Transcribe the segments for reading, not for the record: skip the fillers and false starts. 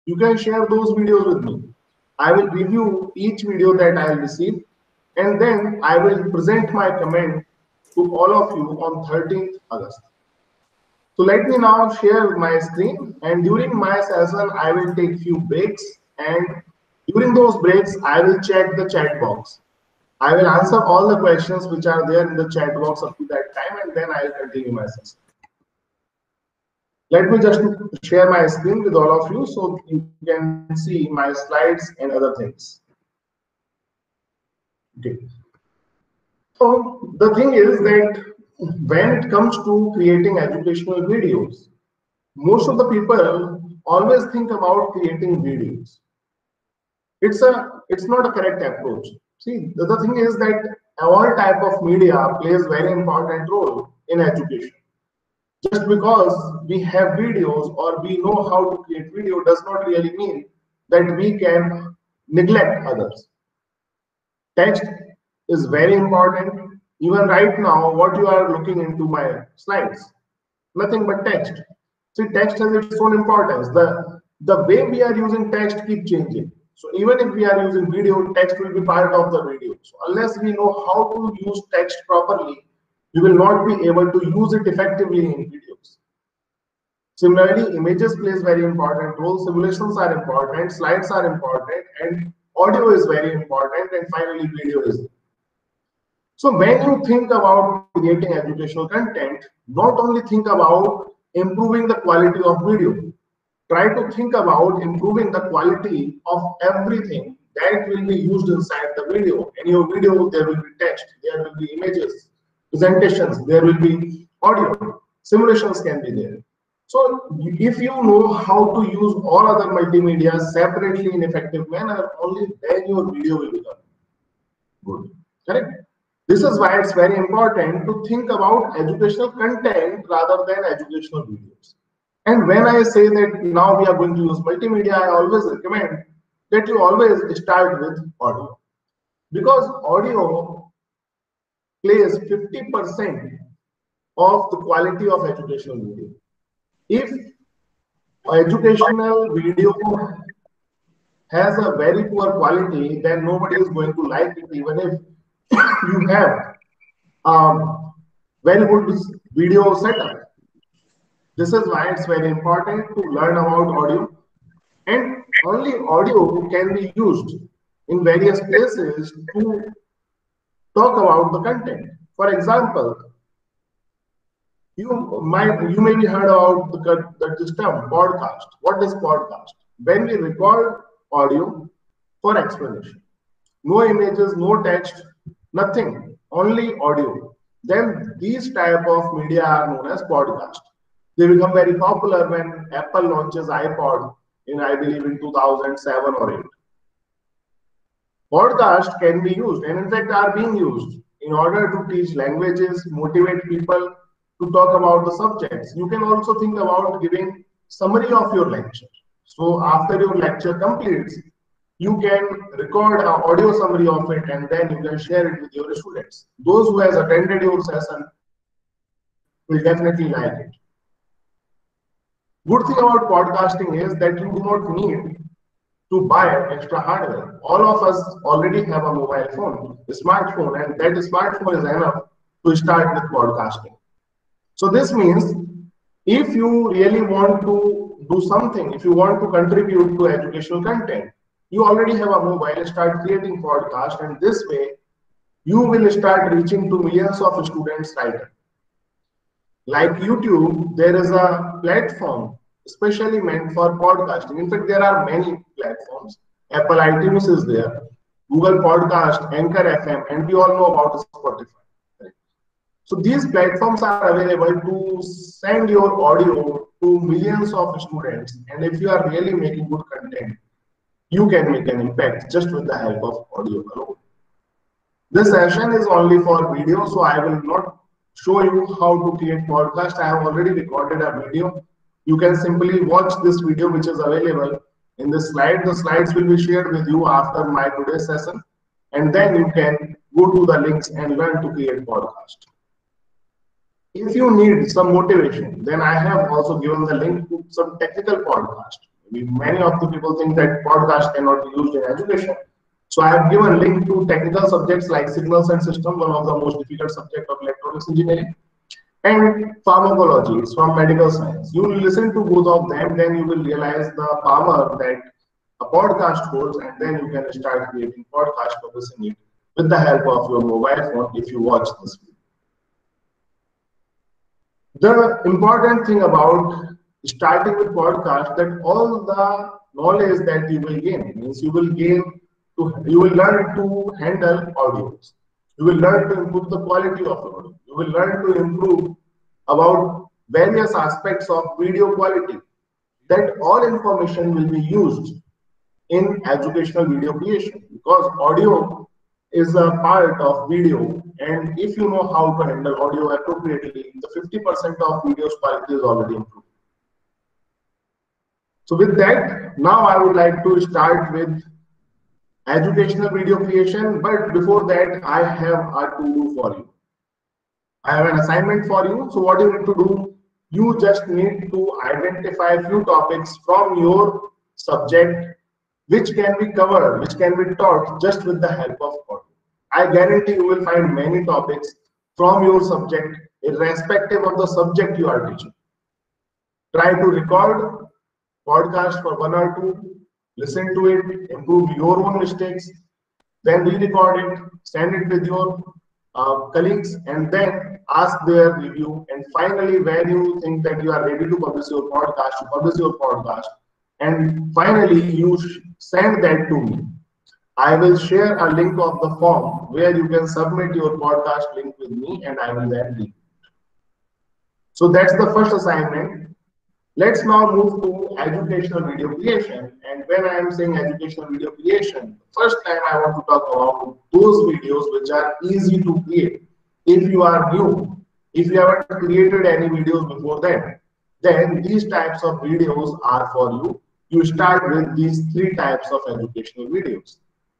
You can share those videos with me. I will review each video that I will receive, and then I will present my comment to all of you on 13th August. So let me now share my screen, and during my session I will take few breaks, and during those breaks I will check the chat box. I will answer all the questions which are there in the chat box up to that time, and then I will continue my session. Let me just share my screen with all of you so you can see my slides and other things. Okay. So the thing is that when it comes to creating educational videos, most of the people always think about creating videos. It's not a correct approach. See, the thing is that all type of media plays very important role in education. Just because we have videos or we know how to create video does not really mean that we can neglect others. Text is very important. Even right now, what you are looking into my slides, nothing but text. See, text has its own importance. The way we are using text keep changing. So even if we are using video, text will be part of the video. So unless we know how to use text properly, we will not be able to use it effectively in videos. Similarly, images plays very important role, simulations are important, slides are important, and audio is very important, and finally video is. So when you think about creating educational content, not only think about improving the quality of video, try to think about improving the quality of everything that will be used inside the video. In your video, there will be text, there will be images, presentations, there will be audio, simulations can be there. So if you know how to use all other multimedia separately in effective manner, only then your video will become good. Correct? This is why it's very important to think about educational content rather than educational videos. And when I say that now we are going to use multimedia, I always recommend that you always start with audio. Because audio plays 50% of the quality of educational video. If educational video has a very poor quality, then nobody is going to like it, even if you have very good video setup. This is why it's very important to learn about audio, and only audio can be used in various places to talk about the content. For example, you may be heard about this term podcast. What is podcast? When we record audio for explanation, no images, no text, nothing, only audio. Then these type of media are known as podcast. They become very popular when Apple launches iPod in, I believe, in 2007 or 8. Podcast can be used, and in fact are being used in order to teach languages, motivate people to talk about the subjects. You can also think about giving summary of your lecture. So after your lecture completes, you can record an audio summary of it, and then you can share it with your students. Those who has attended your session will definitely like it. Good thing about podcasting is that you do not need to buy extra hardware. All of us already have a mobile phone, a smartphone, and that smartphone is enough to start with podcasting. So this means if you really want to do something, if you want to contribute to educational content, you already have a mobile, start creating podcast, and this way you will start reaching to millions of students right away. Like YouTube, there is a platform especially meant for podcasting. In fact, there are many platforms. Apple iTunes is there, Google Podcast, Anchor FM, and we all know about Spotify. So these platforms are available to send your audio to millions of students. And if you are really making good content, you can make an impact just with the help of audio alone. This session is only for video, so I will not show you how to create podcast. I have already recorded a video. You can simply watch this video, which is available in the slide. The slides will be shared with you after my today's session, and then you can go to the links and learn to create podcast. If you need some motivation, then I have also given the link to some technical podcast. Many of the people think that podcast cannot be used in education. So I have given link to technical subjects like signals and system, one of the most difficult subject of electronics engineering, and pharmacology. It's from medical science. You will listen to both of them, then you will realize the power that a podcast holds, and then you can start creating podcast, publishing it with the help of your mobile phone if you watch this video. The important thing about starting with podcast, that all the knowledge that you will gain means you will learn to handle audios. You will learn to improve the quality of the audio. You will learn to improve about various aspects of video quality. That all information will be used in educational video creation, because audio is a part of video, and if you know how to handle audio appropriately, the 50% of video's quality is already improved. So with that, now I would like to start with educational video creation, but before that, I have a to-do for you. I have an assignment for you. So what you need to do, you just need to identify a few topics from your subject which can be covered, which can be taught just with the help of audio. I guarantee you will find many topics from your subject, irrespective of the subject you are teaching. Try to record podcast for 1 or 2, listen to it, improve your own mistakes, then re-record it, send it with your colleagues, and then ask their review. And finally, when you think that you are ready to publish your podcast, you publish your podcast. And finally, you send that to me. I will share a link of the form where you can submit your podcast link with me, and I will then read it. So that's the first assignment. Let's now move to educational video creation. And when I am saying educational video creation, first time I want to talk about those videos which are easy to create. If you are new, if you haven't created any videos before that, then these types of videos are for you. You start with these 3 types of educational videos: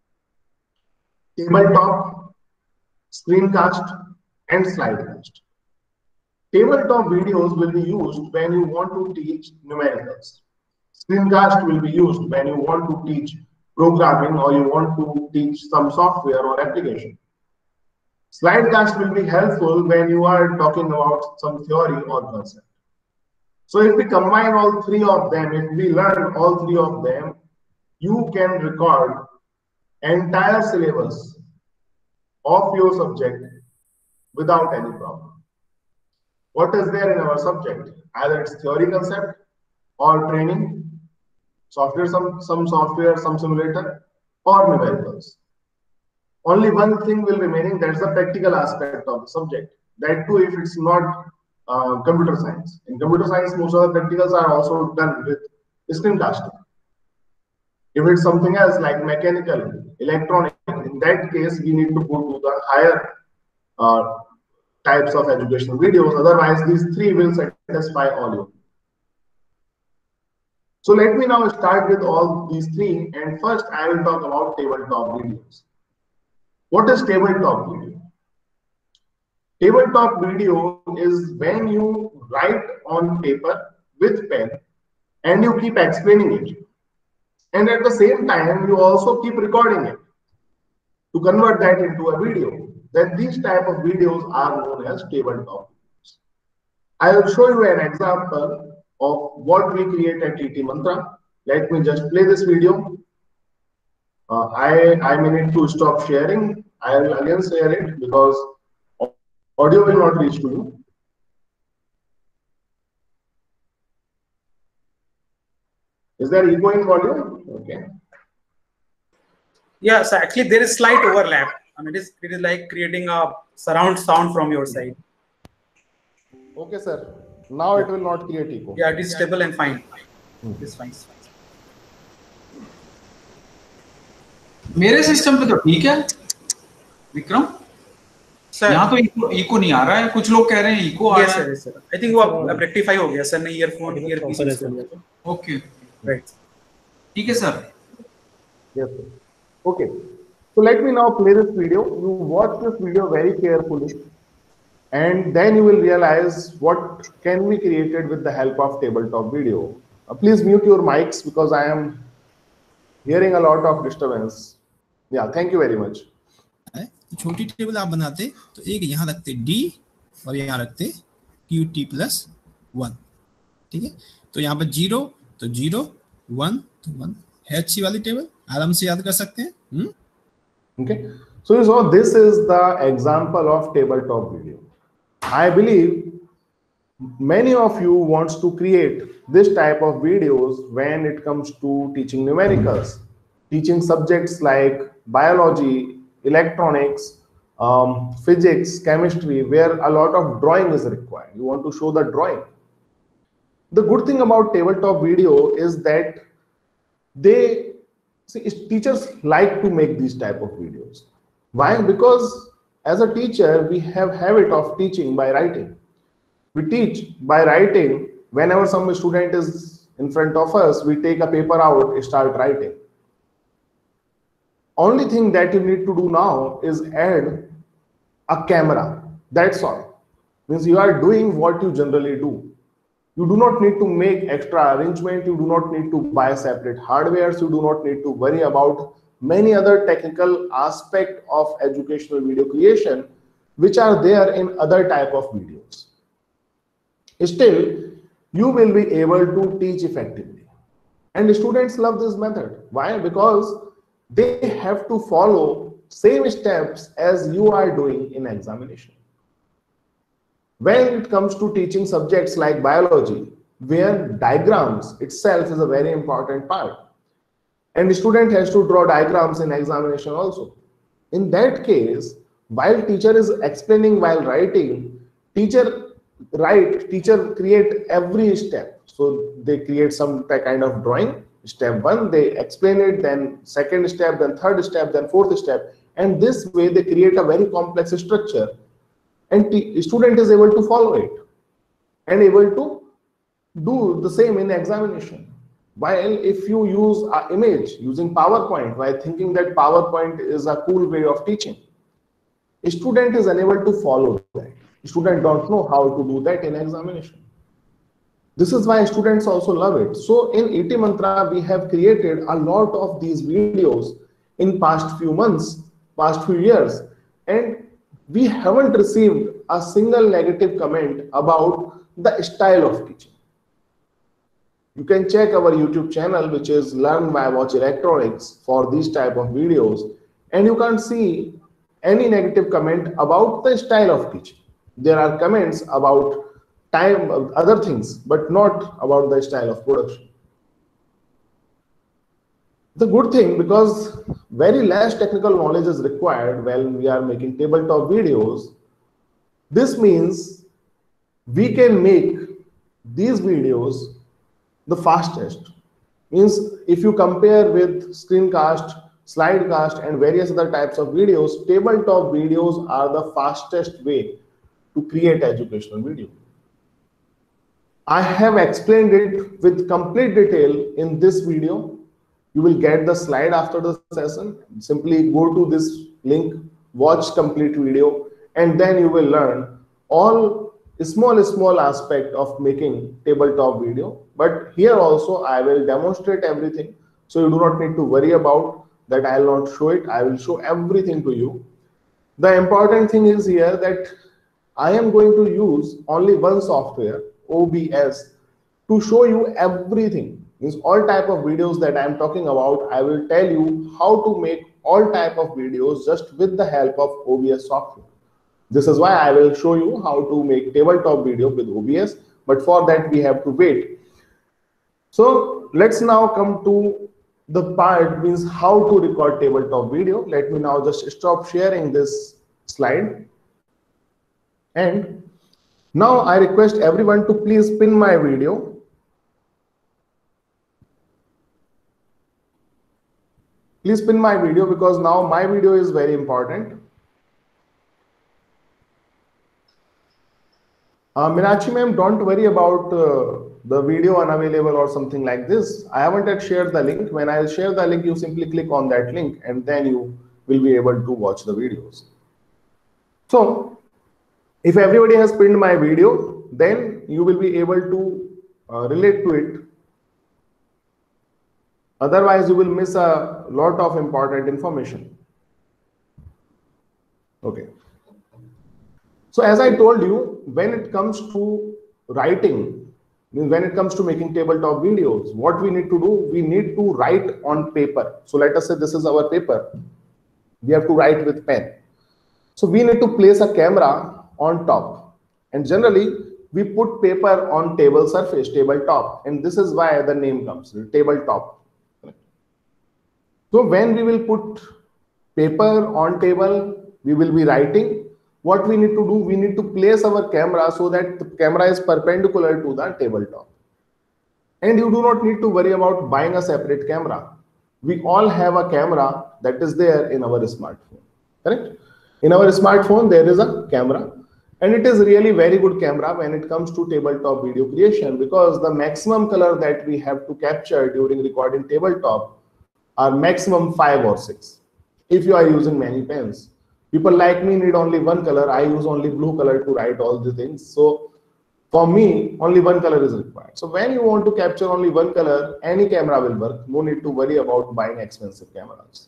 tabletop, screencast, and slidecast. Tabletop videos will be used when you want to teach numericals. Screencast will be used when you want to teach programming or you want to teach some software or application. Slidecast will be helpful when you are talking about some theory or concept. So if we combine all 3 of them, if we learn all 3 of them, you can record entire syllabus of your subject without any problem. What is there in our subject? Either it's theory concept or training, software, some software, some simulator, or numericals. Only one thing will remaining, that's the practical aspect of the subject. That too, if it's not computer science. In computer science, most of the practicals are also done with screencasting. If it's something else like mechanical, electronic, in that case, we need to go to the higher types of educational videos. Otherwise, these 3 will satisfy all you. So let me now start with all these 3, and first I will talk about tabletop videos. What is tabletop video? Tabletop video is when you write on paper with pen and you keep explaining it. And at the same time, you also keep recording it to convert that into a video. Then these type of videos are known as tabletop videos. I will show you an example of what we create at TT Mantra. Let me just play this video. I may need to stop sharing. I will again share it because audio will not reach to you. Is there echo in audio? Okay. Yeah, so actually there is slight overlap. I mean, it is like creating a surround sound from your side. Okay, sir. Now it will not create echo. Yeah, it is stable and fine. It is fine. मेरे system पे तो ठीक है Vikram sir यहाँ तो eco नहीं आ रहा है कुछ लोग कह रहे हैं इको आ रहा है सर आई थिंक वो अब रेक्टिफाई हो गया सर ने ईयरफोन ईयरपीस ओके राइट ठीक है sir Yes, sir. Okay. So let me now play this video. You watch this video very carefully, and then you will realize what can be created with the help of tabletop video. Please mute your mics because I am hearing a lot of disturbance. Yeah, thank you very much. छोटी table आप बनाते तो एक यहाँ रखते d और यहाँ रखते qt प्लस 1, ठीक है। तो यहाँ पर 0 तो 0, 1 तो 1 है, अच्छी वाली टेबल, आराम से याद कर सकते हैं। Okay, so you saw this is the example of tabletop video. I believe many of you wants to create this type of videos when it comes to teaching numericals, teaching subjects like biology, electronics, physics, chemistry, where a lot of drawing is required. You want to show the drawing. The good thing about tabletop video is that teachers like to make these type of videos. Why? Because as a teacher, we have habit of teaching by writing. We teach by writing. Whenever some student is in front of us, we take a paper out, start writing. Only thing that you need to do now is add a camera. That's all. Means you are doing what you generally do. You do not need to make extra arrangement. You do not need to buy separate hardwares. You do not need to worry about many other technical aspects of educational video creation, which are there in other type of videos. Still, you will be able to teach effectively. And students love this method. Why? Because they have to follow same steps as you are doing in examination. When it comes to teaching subjects like biology, where diagrams itself is a very important part, and the student has to draw diagrams in examination also. In that case, while teacher is explaining while writing, teacher create every step. So they create some kind of drawing. Step 1, they explain it, then second step, then third step, then fourth step, and this way they create a very complex structure, and the student is able to follow it and able to do the same in examination. While if you use an image using PowerPoint, while thinking that PowerPoint is a cool way of teaching, a student is unable to follow that. Students don't know how to do that in examination. This is why students also love it. So in ET Mantra, we have created a lot of these videos in past few months, past few years, and we haven't received a single negative comment about the style of teaching. You can check our YouTube channel, which is Learn by Watch Electronics, for these type of videos, and you can't see any negative comment about the style of teaching. There are comments about time, other things, but not about the style of production. The good thing, because very less technical knowledge is required when we are making tabletop videos, this means we can make these videos the fastest. Means if you compare with screencast, slidecast, and various other types of videos, tabletop videos are the fastest way to create educational video. I have explained it with complete detail in this video. You will get the slide after the session. Simply go to this link, watch complete video, and then you will learn all small aspect of making tabletop video. But here also I will demonstrate everything, so you do not need to worry about that. I will not show it. I will show everything to you. The important thing is here that I am going to use only one software, OBS, to show you everything. Means all type of videos that I am talking about, I will tell you how to make all type of videos just with the help of OBS software. This is why I will show you how to make tabletop video with OBS, but for that we have to wait. So let's now come to the part, means how to record tabletop video. Let me now just stop sharing this slide. And now I request everyone to please pin my video. Please pin my video, because now my video is very important. Meenakshi ma'am, don't worry about the video unavailable or something like this. I haven't yet shared the link. When I share the link, you simply click on that link and then you will be able to watch the videos. So if everybody has pinned my video, then you will be able to relate to it Otherwise, you will miss a lot of important information. Okay. So as I told you, when it comes to writing, when it comes to making tabletop videos, what we need to do, we need to write on paper. So let us say this is our paper. We have to write with pen. So we need to place a camera on top. And generally, we put paper on table surface, tabletop. And this is why the name comes, tabletop. So when we will put paper on table, we will be writing. What we need to do, we need to place our camera so that the camera is perpendicular to the tabletop. And you do not need to worry about buying a separate camera. We all have a camera that is there in our smartphone, correct? In our smartphone, there is a camera, and it is really very good camera when it comes to tabletop video creation, because the maximum color that we have to capture during recording tabletop are maximum 5 or 6. If you are using many pens, people like me need only one color. I use only blue color to write all the things. So for me, only one color is required. So when you want to capture only one color, any camera will work. No need to worry about buying expensive cameras.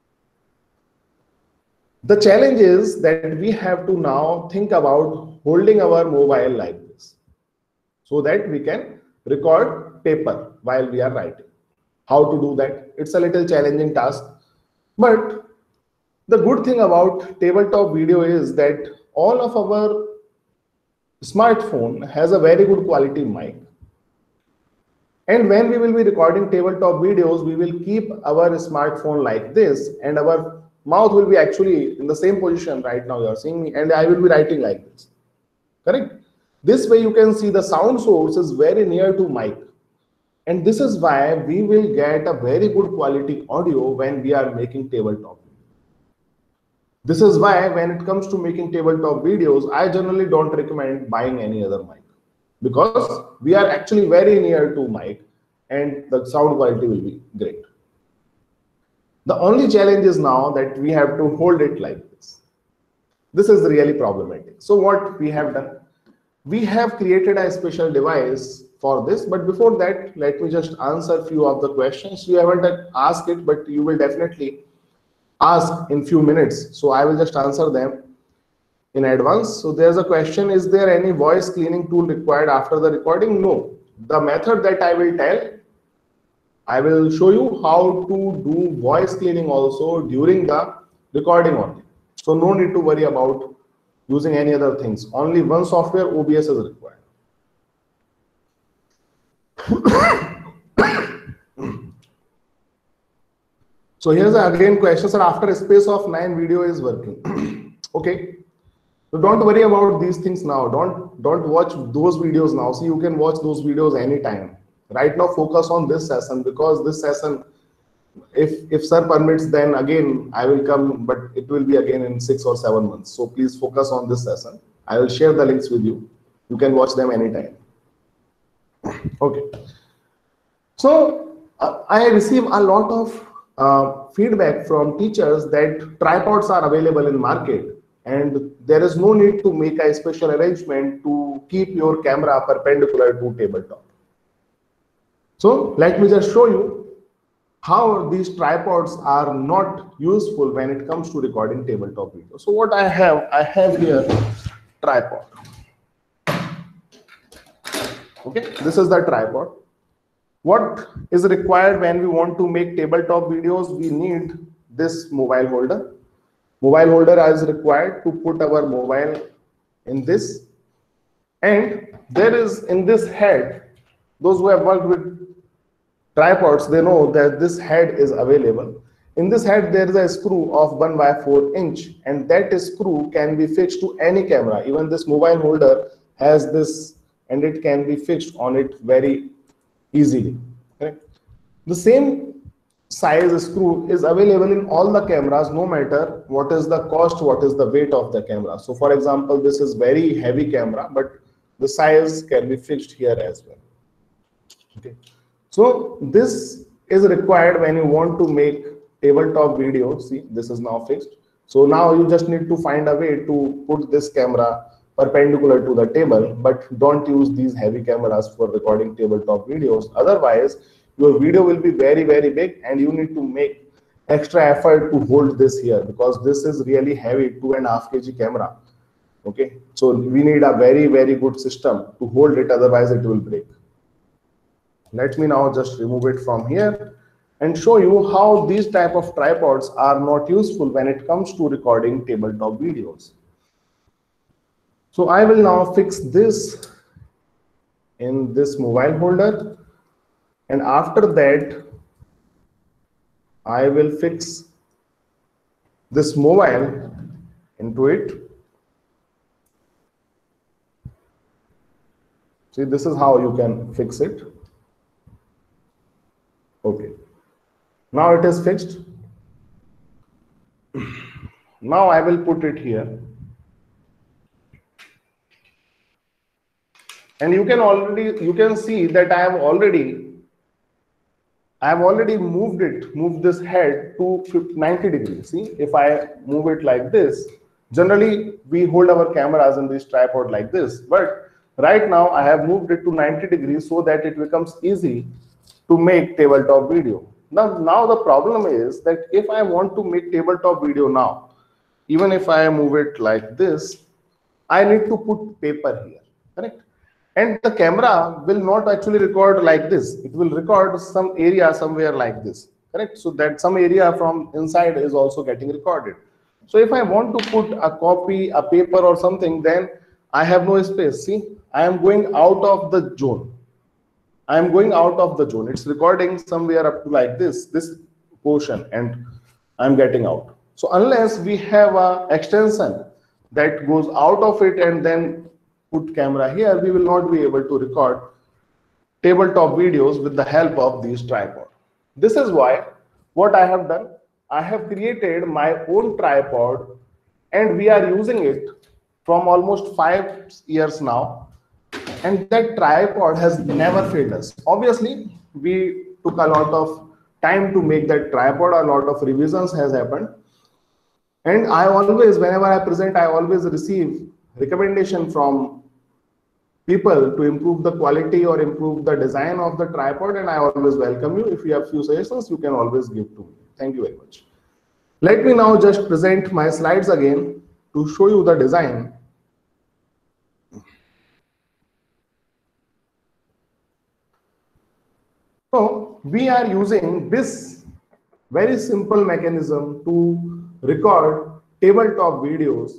The challenge is that we have to now think about holding our mobile like this so that we can record paper while we are writing. How to do that? It's a little challenging task. But the good thing about tabletop video is that all of our smartphone has a very good quality mic. And when we will be recording tabletop videos, we will keep our smartphone like this, and our mouth will be actually in the same position right now. You are seeing me, and I will be writing like this. Correct? This way you can see the sound source is very near to mic. And this is why we will get a very good quality audio when we are making tabletop. This is why when it comes to making tabletop videos, I generally don't recommend buying any other mic, because we are actually very near to mic and the sound quality will be great. The only challenge is now that we have to hold it like this. This is really problematic. So what we have done, we have created a special device for this. But before that, let me just answer a few of the questions. You haven't asked it, but you will definitely ask in few minutes. So I will just answer them in advance. So there's a question, is there any voice cleaning tool required after the recording? No. The method that I will tell, I will show you how to do voice cleaning also during the recording only. So no need to worry about using any other things. Only one software, OBS, is required. So here's again question, sir, after a space of 9 video is working. Okay. So don't worry about these things now. Don't watch those videos now. See, you can watch those videos anytime. Right now, focus on this session, because this session, if sir permits, then again I will come, but it will be again in 6 or 7 months. So please focus on this session. I will share the links with you. You can watch them anytime. Okay. So I receive a lot of feedback from teachers that tripods are available in market, and there is no need to make a special arrangement to keep your camera perpendicular to tabletop. So let me just show you how these tripods are not useful when it comes to recording tabletop video. So what I have here tripod. Okay, this is the tripod. What is required when we want to make tabletop videos? We need this mobile holder. Mobile holder is required to put our mobile in this. And there is in this head, those who have worked with tripods, they know that this head is available. In this head, there is a screw of 1/4 inch, and that screw can be fixed to any camera. Even this mobile holder has this, and it can be fixed on it very easily. Correct? The same size screw is available in all the cameras, no matter what is the cost, what is the weight of the camera. So for example, this is very heavy camera, but the size can be fixed here as well. Okay. So this is required when you want to make tabletop video. See, this is now fixed. So now you just need to find a way to put this camera perpendicular to the table, but don't use these heavy cameras for recording tabletop videos. Otherwise, your video will be very, very big, and you need to make extra effort to hold this here, because this is really heavy 2.5 kg camera. Okay, so we need a very, very good system to hold it, otherwise it will break. Let me now just remove it from here and show you how these type of tripods are not useful when it comes to recording tabletop videos. So I will now fix this in this mobile holder, and after that I will fix this mobile into it. See, this is how you can fix it. Okay, now it is fixed. Now I will put it here, and you can see that I have already moved this head to 90 degrees. See, if I move it like this, generally we hold our cameras in this tripod like this, but right now I have moved it to 90 degrees so that it becomes easy to make tabletop video. Now the problem is that if I want to make tabletop video now, even if I move it like this, I need to put paper here, correct? And the camera will not actually record like this. It will record some area somewhere like this, correct? So that some area from inside is also getting recorded. So if I want to put a copy, a paper or something, then I have no space. See, I am going out of the zone. I am going out of the zone. It's recording somewhere up to like this portion, and I'm getting out. So unless we have a extension that goes out of it and then put camera here, we will not be able to record tabletop videos with the help of these tripod. This is why what I have done, I have created my own tripod, and we are using it from almost 5 years now, and that tripod has never failed us. Obviously, we took a lot of time to make that tripod, a lot of revisions has happened, and I always, whenever I present, I always receive recommendation from people to improve the quality or improve the design of the tripod, and I always welcome you. If you have few suggestions, you can always give to me. Thank you very much. Let me now just present my slides again to show you the design. So we are using this very simple mechanism to record tabletop videos,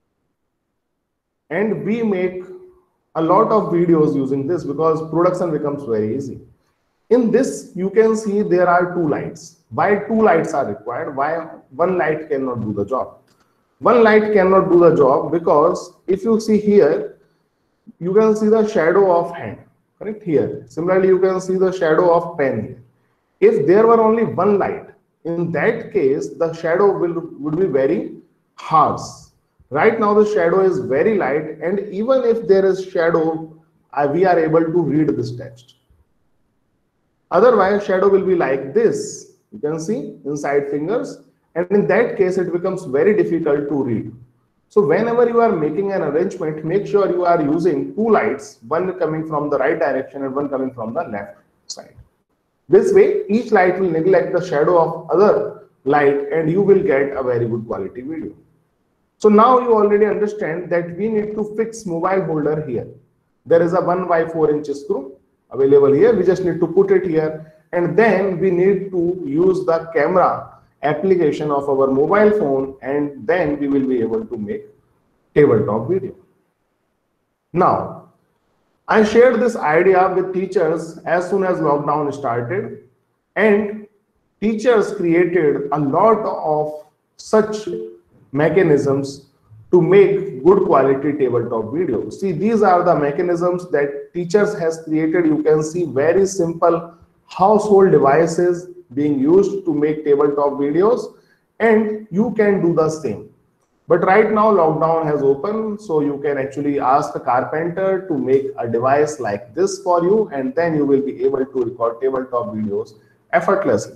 and we make a lot of videos using this because production becomes very easy. In this, you can see there are 2 lights. Why 2 lights are required? Why one light cannot do the job? One light cannot do the job because if you see here, you can see the shadow of hand, correct, here. Similarly, you can see the shadow of pen here. If there were only one light, in that case, the shadow would be very harsh. Right now, the shadow is very light, and even if there is shadow, we are able to read this text. Otherwise, shadow will be like this. You can see inside fingers, and in that case, it becomes very difficult to read. So whenever you are making an arrangement, make sure you are using 2 lights, one coming from the right direction and one coming from the left side. This way, each light will neglect the shadow of other light, and you will get a very good quality video. So now you already understand that we need to fix mobile holder here. There is a 1 by 4 inch screw available here. We just need to put it here, and then we need to use the camera application of our mobile phone, and then we will be able to make tabletop video. Now, I shared this idea with teachers as soon as lockdown started, and teachers created a lot of such mechanisms to make good quality tabletop videos. See, these are the mechanisms that teachers has created. You can see very simple household devices being used to make tabletop videos, and you can do the same. But right now lockdown has opened, so you can actually ask a carpenter to make a device like this for you, and then you will be able to record tabletop videos effortlessly.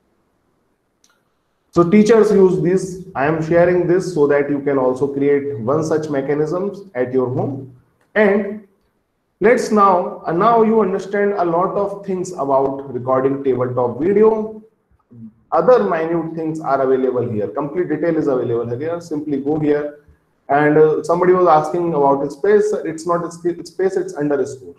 So teachers use this. I am sharing this so that you can also create one such mechanisms at your home. And Let's now you understand a lot of things about recording tabletop video. Other minute things are available here. Complete detail is available here. Simply go here. And somebody was asking about space. It's not a space, it's underscore.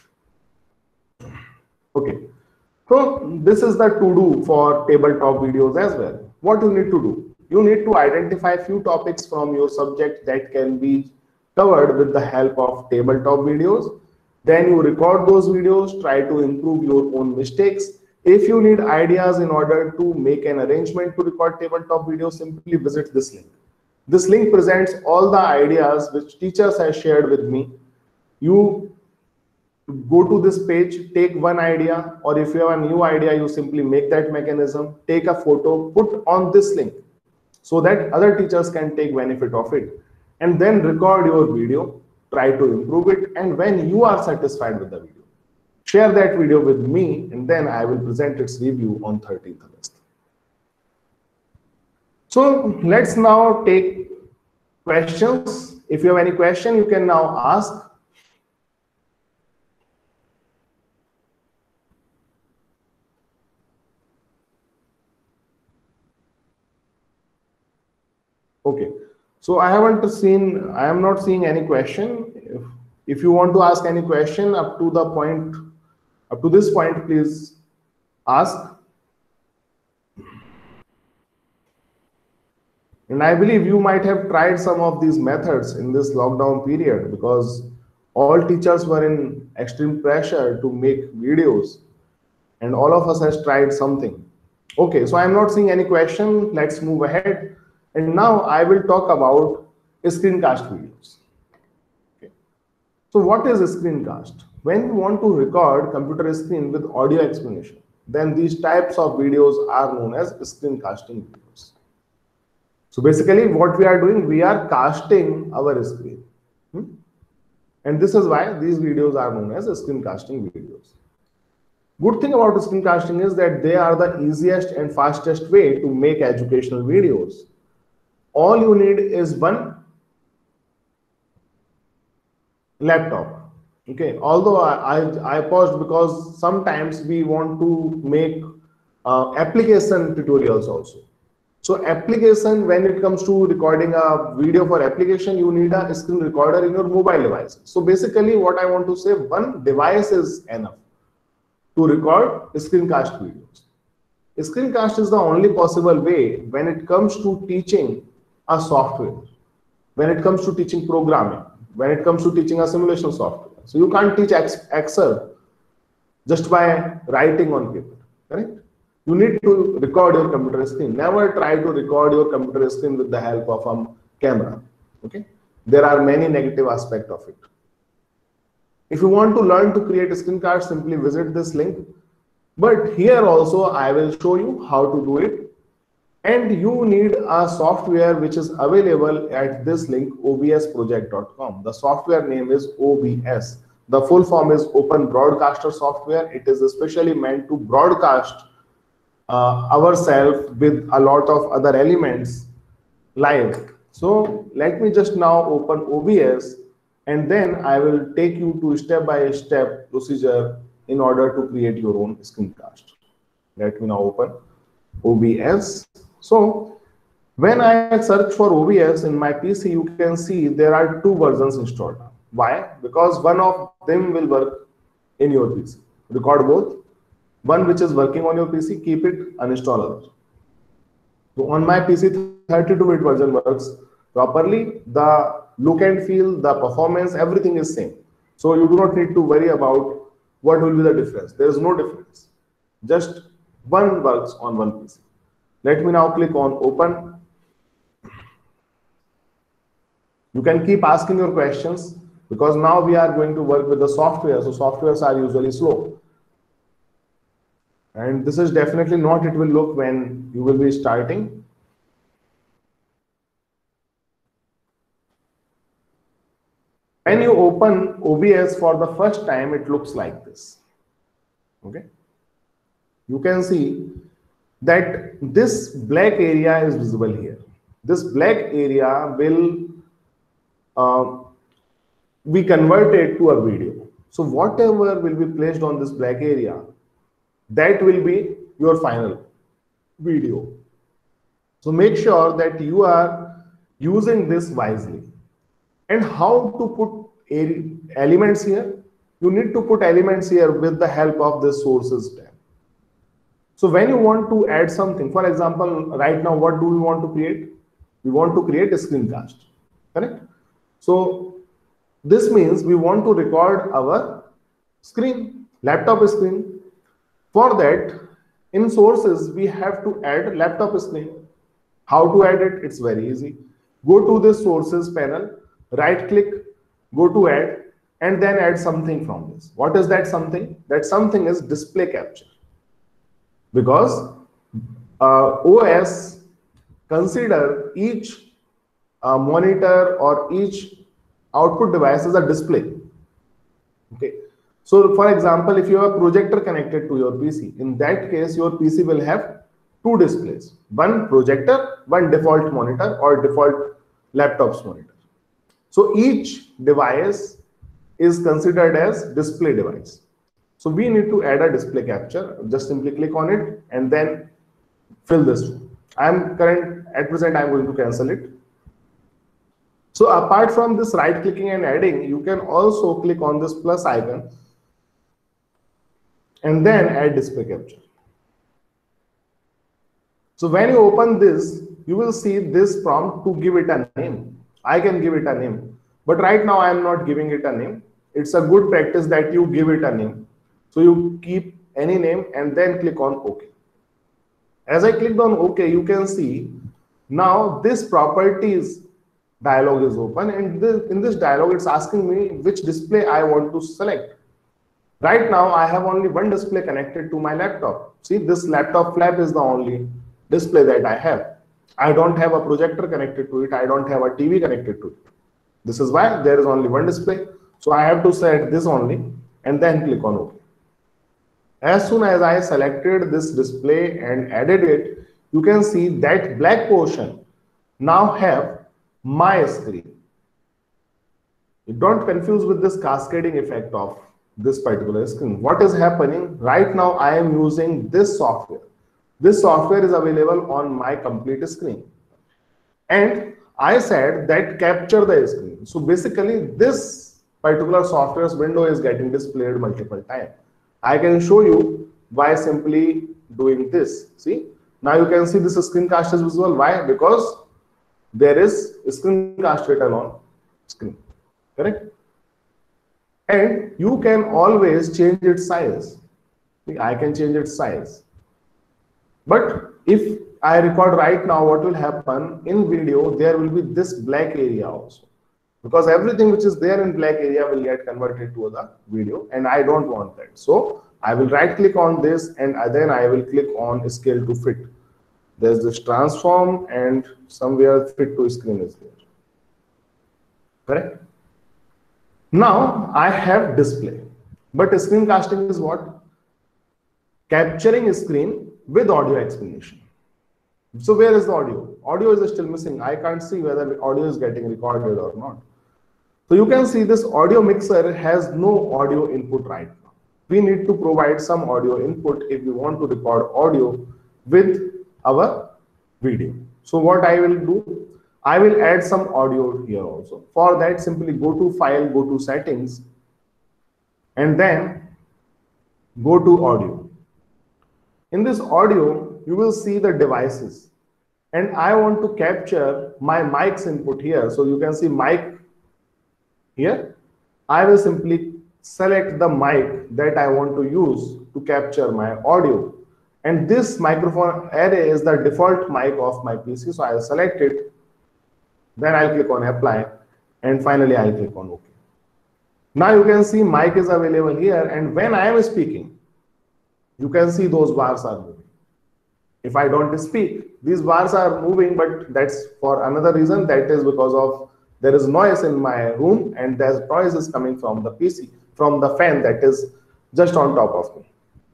Okay. So this is the to-do for tabletop videos as well. What you need to do? You need to identify few topics from your subject that can be covered with the help of tabletop videos. Then you record those videos, try to improve your own mistakes. If you need ideas in order to make an arrangement to record tabletop videos, simply visit this link. This link presents all the ideas which teachers have shared with me. You go to this page, take one idea, or if you have a new idea, you simply make that mechanism, take a photo, put on this link so that other teachers can take benefit of it, and then record your video, try to improve it, and when you are satisfied with the video, share that video with me, and then I will present its review on 13th August. So let's now take questions. If you have any question, you can now ask. Okay, so I am not seeing any question. If you want to ask any question up to this point, please ask. And I believe you might have tried some of these methods in this lockdown period, because all teachers were in extreme pressure to make videos, and all of us has tried something. Okay, so I'm not seeing any question. Let's move ahead. And now I will talk about screencast videos. Okay. So what is a screencast? When you want to record computer screen with audio explanation, then these types of videos are known as screencasting videos. So basically what we are doing, we are casting our screen. And this is why these videos are known as screencasting videos. Good thing about screencasting is that they are the easiest and fastest way to make educational videos. All you need is one laptop. Okay, although I paused because sometimes we want to make application tutorials also. So application, when it comes to recording a video for application, you need a screen recorder in your mobile device. So basically what I want to say, one device is enough to record screencast videos. Screencast is the only possible way when it comes to teaching a software, when it comes to teaching programming, when it comes to teaching a simulation software. So you can't teach Excel just by writing on paper, correct? You need to record your computer screen. Never try to record your computer screen with the help of a camera. Okay, there are many negative aspects of it. If you want to learn to create a screencast, simply visit this link. But here also I will show you how to do it. And you need a software which is available at this link, obsproject.com. The software name is OBS. The full form is Open Broadcaster Software. It is especially meant to broadcast ourselves with a lot of other elements live. So let me just now open OBS, and then I will take you to step-by-step procedure in order to create your own screencast. Let me now open OBS. So when I search for OBS in my PC, you can see there are two versions installed. Why? Because one of them will work in your PC. Record both. One which is working on your PC, keep it, uninstall others. So on my PC, 32-bit version works properly. The look and feel, the performance, everything is same. So you do not need to worry about what will be the difference. There is no difference. Just one works on one PC. Let me now click on open. You can keep asking your questions, because now we are going to work with the software. So softwares are usually slow. And this is definitely not it will look when you will be starting. When you open OBS for the first time, it looks like this. Okay. You can see that this black area is visible here. This black area will be converted to a video. So whatever will be placed on this black area, that will be your final video. So make sure that you are using this wisely. And how to put elements here? You need to put elements here with the help of the sources tab. So when you want to add something, for example, right now, what do we want to create? We want to create a screencast, correct? So this means we want to record our screen, laptop screen. For that, in sources, we have to add laptop screen. How to add it? It's very easy. Go to the sources panel, right click, go to add, and then add something from this. What is that something? That something is display capture. Because OS consider each monitor or each output device as a display. Okay. So for example, if you have a projector connected to your PC, in that case, your PC will have two displays, one projector, one default monitor or default laptop's monitor. So each device is considered as display device. So we need to add a display capture. Just simply click on it and then fill this. At present, I'm going to cancel it. So apart from this right clicking and adding, you can also click on this plus icon and then add display capture. So when you open this, you will see this prompt to give it a name. I can give it a name, but right now I am not giving it a name. It's a good practice that you give it a name. So you keep any name and then click on OK. As I clicked on OK, you can see now this properties dialog is open, and in this dialog it's asking me which display I want to select. Right now I have only one display connected to my laptop. See, this laptop flap is the only display that I have. I don't have a projector connected to it. I don't have a TV connected to it. This is why there is only one display. So I have to select this only and then click on OK. As soon as I selected this display and added it, you can see that black portion now have my screen. You don't confuse with this cascading effect of this particular screen. What is happening right now? I am using this software. This software is available on my complete screen. And I said that capture the screen. So basically this particular software's window is getting displayed multiple times. I can show you by simply doing this. See, now you can see this screencast is visual. Why? Because there is a screencast written on screen, correct? And you can always change its size. See, I can change its size. But if I record right now, what will happen in video, there will be this black area also. Because everything which is there in black area will get converted to the video, and I don't want that. So I will right click on this and then I will click on scale to fit. There's this transform and somewhere fit to screen is there. Correct? Now I have display, but screencasting is what? Capturing a screen with audio explanation. So where is the audio? Audio is still missing. I can't see whether the audio is getting recorded or not. So you can see this audio mixer has no audio input right now. We need to provide some audio input if we want to record audio with our video. So what I will do, I will add some audio here also. For that, simply go to File, go to Settings, and then go to Audio. In this audio, you will see the devices. And I want to capture my mic's input here. So you can see mic here. I will simply select the mic that I want to use to capture my audio. And this microphone array is the default mic of my PC. So I'll select it. Then I'll click on Apply. And finally, I'll click on OK. Now you can see mic is available here. And when I am speaking, you can see those bars are moving. If I don't speak, these bars are moving, but that's for another reason. That is because of there is noise in my room and there's noise is coming from the PC, from the fan that is just on top of me.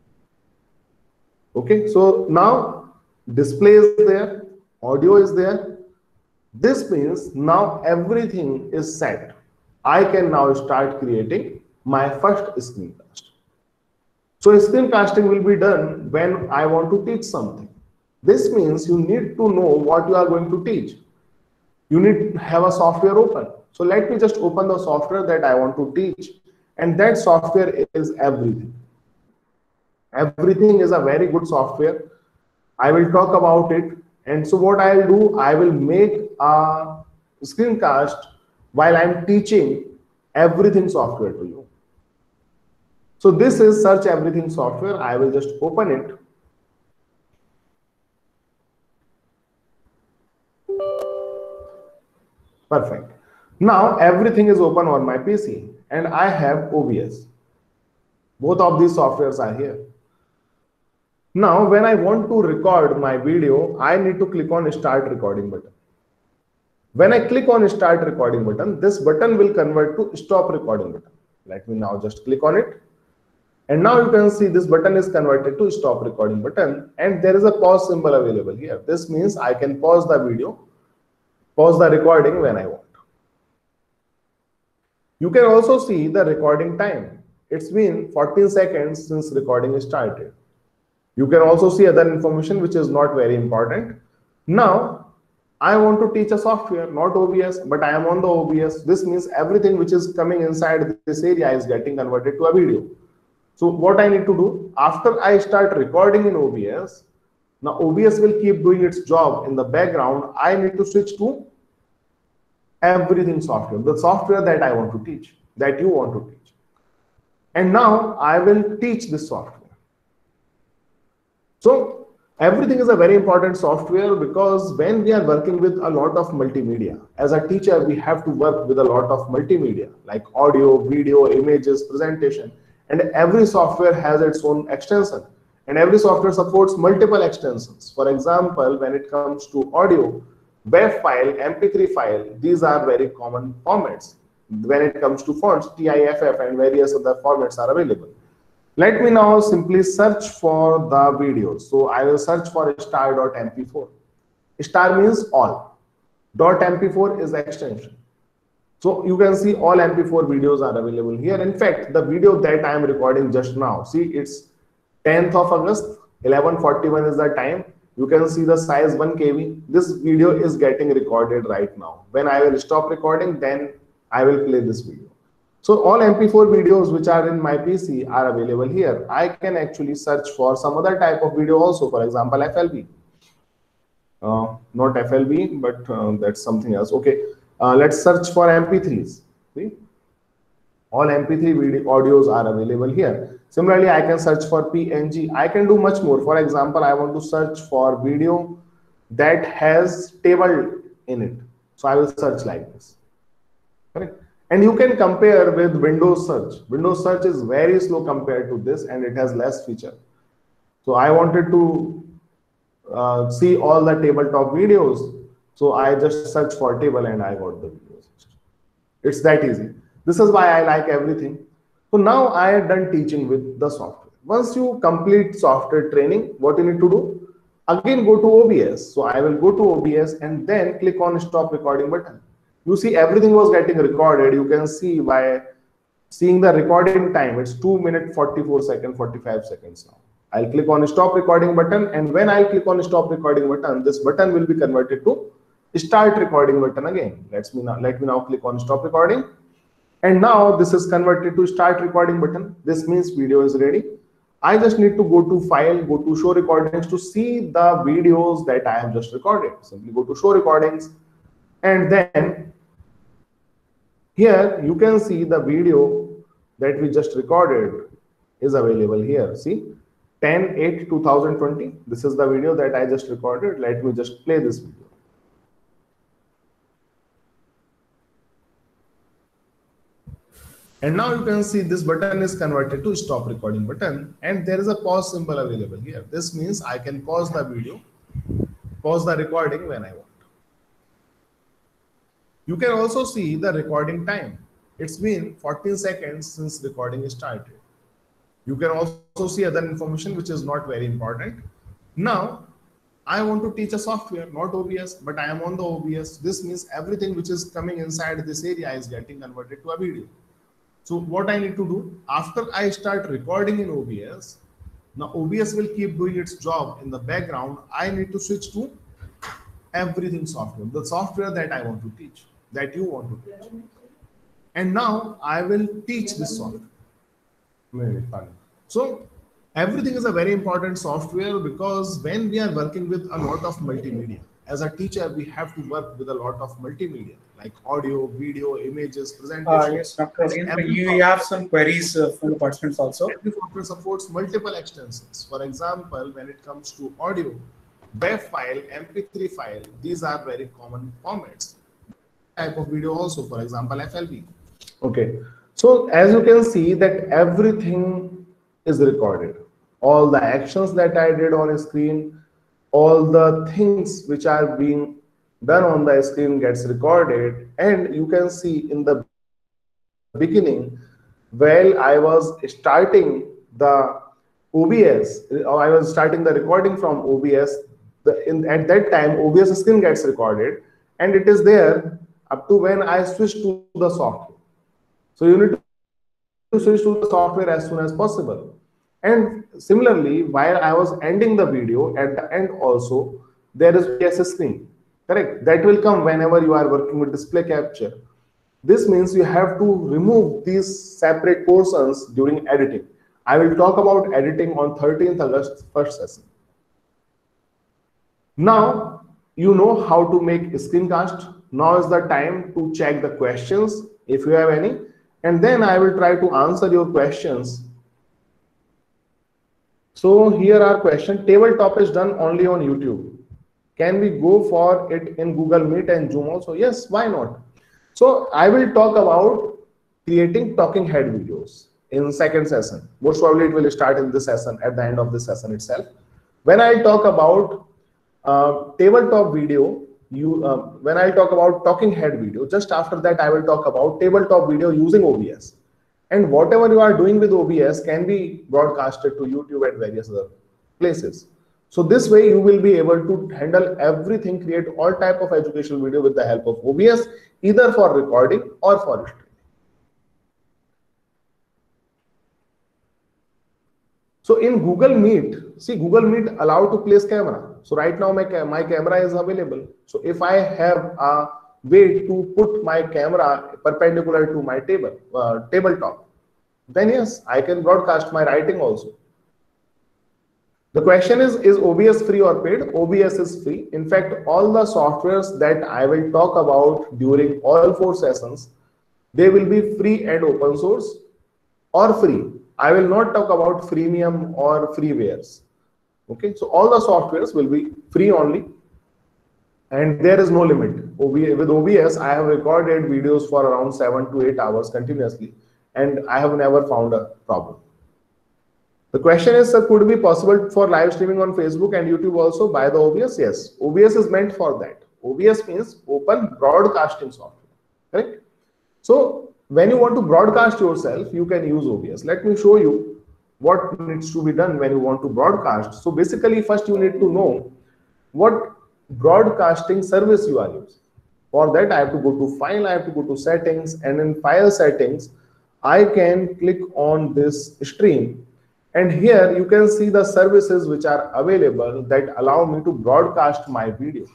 Okay, so now display is there, audio is there. This means now everything is set. I can now start creating my first screencast. So screencasting will be done when I want to teach something. This means you need to know what you are going to teach. You need to have a software open. So let me just open the software that I want to teach, and that software is everything. Everything is a very good software. I will talk about it. And so what I'll do, I will make a screencast while I'm teaching everything software to you. So this is Search Everything software. I will just open it. Perfect. Now everything is open on my PC and I have OBS. Both of these softwares are here. Now when I want to record my video, I need to click on Start Recording button. When I click on Start Recording button, this button will convert to Stop Recording button. Let me now just click on it. And now you can see this button is converted to Stop Recording button, and there is a pause symbol available here. This means I can pause the video, pause the recording when I want. You can also see the recording time. It's been 14 seconds since recording started. You can also see other information which is not very important. Now, I want to teach a software, not OBS, but I am on the OBS. This means everything which is coming inside this area is getting converted to a video. So what I need to do, after I start recording in OBS, now OBS will keep doing its job in the background. I need to switch to everything software, the software that I want to teach, that you want to teach. And now I will teach this software. So everything is a very important software, because when we are working with a lot of multimedia, as a teacher, we have to work with a lot of multimedia like audio, video, images, presentation, and every software has its own extension, and every software supports multiple extensions. For example, when it comes to audio, WAV file, MP3 file, these are very common formats. When it comes to fonts, TIFF and various other formats are available. Let me now simply search for the videos. So I will search for star.mp4. Star means all. .mp4 is the extension. So you can see all MP4 videos are available here. In fact, the video that I am recording just now, see, it's 10th of August, 11:41 is the time. You can see the size 1 KB. This video is getting recorded right now. When I will stop recording, then I will play this video. So all MP4 videos which are in my PC are available here. I can actually search for some other type of video also, for example, FLV. Not FLV, but that's something else. Okay, let's search for MP3s. See? All MP3 video audios are available here. Similarly, I can search for PNG. I can do much more. For example, I want to search for video that has table in it. So I will search like this. Correct? And you can compare with Windows search. Windows search is very slow compared to this, and it has less feature. So I wanted to see all the tabletop videos. So I just search for table and I got the videos. It's that easy. This is why I like everything. So now I am done teaching with the software. Once you complete software training, what you need to do? Again, go to OBS. So I will go to OBS and then click on Stop Recording button. You see everything was getting recorded. You can see by seeing the recording time, it's 2 minutes 44 seconds, 45 seconds now. I'll click on Stop Recording button, and when I click on Stop Recording button, this button will be converted to Start Recording button again. Let me now click on Stop Recording, and now this is converted to Start Recording button. This means video is ready. I just need to go to File, go to Show Recordings to see the videos that I have just recorded. Simply go to Show Recordings, and then here you can see the video that we just recorded is available here. See, 10/8/2020. This is the video that I just recorded. Let me just play this video. And now you can see this button is converted to Stop Recording button, and there is a pause symbol available here. This means I can pause the video, pause the recording when I want. You can also see the recording time. It's been 14 seconds since recording started. You can also see other information which is not very important. Now, I want to teach a software, not OBS, but I am on the OBS. This means everything which is coming inside this area is getting converted to a video. So what I need to do after I start recording in OBS, now OBS will keep doing its job in the background. I need to switch to everything software, the software that I want to teach, that you want to teach. And now I will teach this software. So everything is a very important software, because when we are working with a lot of multimedia, as a teacher, we have to work with a lot of multimedia like audio, video, images, presentations. Yes, Dr. Again, you have some queries from the participants also. Every software supports multiple extensions. For example, when it comes to audio, WAV file, MP3 file, these are very common formats. Type of video also, for example, FLV. Okay, so as you can see that everything is recorded. All the actions that I did on a screen, all the things which are being done on the screen gets recorded. And you can see in the beginning, while I was starting the OBS, or I was starting the recording from OBS, at that time OBS screen gets recorded, and it is there up to when I switch to the software. So you need to switch to the software as soon as possible. And similarly, while I was ending the video, at the end also there is OBS screen, correct? That will come whenever you are working with display capture. This means you have to remove these separate portions during editing. I will talk about editing on 13th August first session. Now you know how to make a screencast. Now is the time to check the questions if you have any, and then I will try to answer your questions. So here are questions. Tabletop is done only on YouTube. Can we go for it in Google Meet and Zoom also? Yes, why not? So I will talk about creating talking head videos in second session. Most probably it will start in this session, at the end of this session itself. When I talk about tabletop video, when I talk about talking head video, just after that I will talk about tabletop video using OBS. And whatever you are doing with OBS can be broadcasted to YouTube and various other places. So this way you will be able to handle everything, create all type of educational video with the help of OBS, either for recording or for streaming. So in Google Meet, see, Google Meet allow to place camera. So right now my camera is available. So if I have a way to put my camera perpendicular to my tabletop, then yes, I can broadcast my writing also. The question is OBS free or paid? OBS is free. In fact, all the softwares that I will talk about during all 4 sessions, they will be free and open source or free. I will not talk about freemium or freewares. Okay, so all the softwares will be free only, and there is no limit. With OBS, I have recorded videos for around 7 to 8 hours continuously, and I have never found a problem. The question is, could it be possible for live streaming on Facebook and YouTube also by the OBS? Yes, OBS is meant for that. OBS means open broadcasting software, correct? So when you want to broadcast yourself, you can use OBS. Let me show you what needs to be done when you want to broadcast. So basically, first you need to know what broadcasting service you are using. For that, I have to go to File, I have to go to Settings, and in File Settings, I can click on this stream. And here you can see the services which are available that allow me to broadcast my video.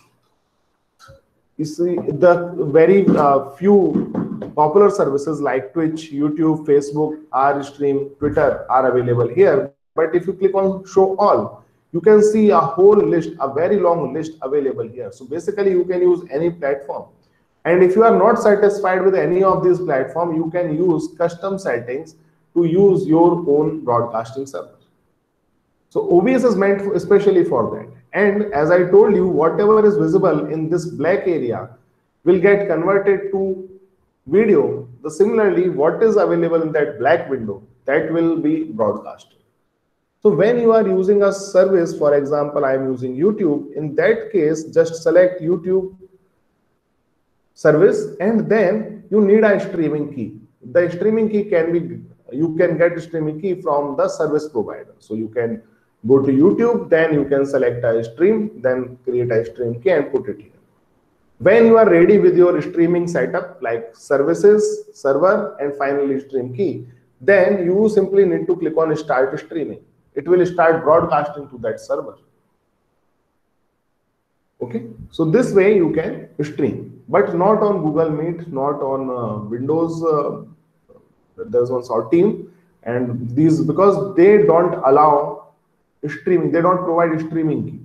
You see the very few popular services like Twitch, YouTube, Facebook, Rstream, Twitter are available here. But if you click on Show All, you can see a whole list, a very long list available here. So basically you can use any platform. And if you are not satisfied with any of these platforms, you can use custom settings to use your own broadcasting server. So OBS is meant especially for that. And as I told you, whatever is visible in this black area will get converted to video. Similarly, what is available in that black window, that will be broadcasted. So when you are using a service, for example, I am using YouTube, in that case, just select YouTube service, and then you need a streaming key. The streaming key can be, you can get a streaming key from the service provider. So you can go to YouTube, then you can select a stream, then create a stream key and put it here. When you are ready with your streaming setup like services, server, and finally stream key, then you simply need to click on start streaming. It will start broadcasting to that server. Okay, so this way you can stream, but not on Google Meet, not on Windows. There's one sort team, and these, because they don't allow streaming, they don't provide streaming key.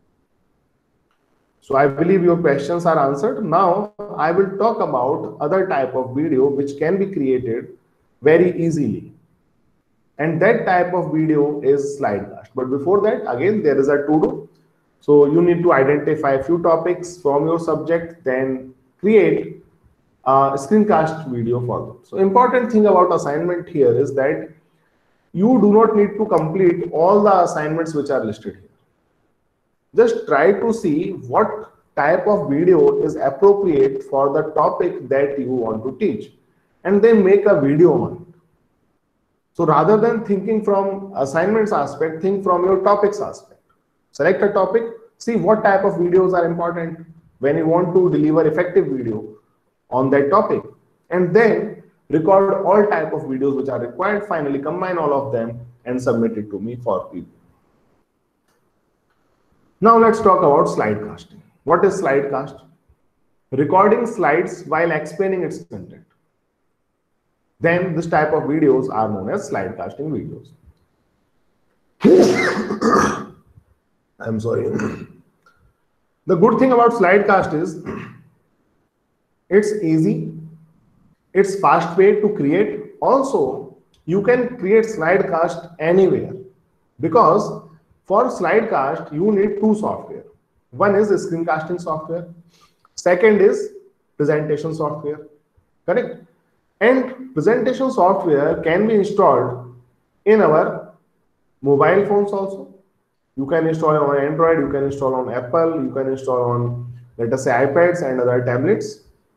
So I believe your questions are answered. Now I will talk about other type of video which can be created very easily. And that type of video is slidecast. But before that, again, there is a to-do. So you need to identify a few topics from your subject, then create a screencast video for them. So important thing about assignment here is that you do not need to complete all the assignments which are listed here. Just try to see what type of video is appropriate for the topic that you want to teach, and then make a video on it. So rather than thinking from assignments aspect, think from your topics aspect. Select a topic, see what type of videos are important when you want to deliver effective video on that topic, and then record all type of videos which are required. Finally, combine all of them and submit it to me for review. Now let's talk about slide casting. What is slide cast? Recording slides while explaining its content. Then this type of videos are known as slide casting videos. I'm sorry. The good thing about slide cast is it's easy, it's fast way to create. Also, you can create slide cast anywhere, because for slide cast you need two software. One is screencasting software, second is presentation software, correct? And presentation software can be installed in our mobile phones also. You can install on Android, you can install on Apple, you can install on, let us say, iPads and other tablets.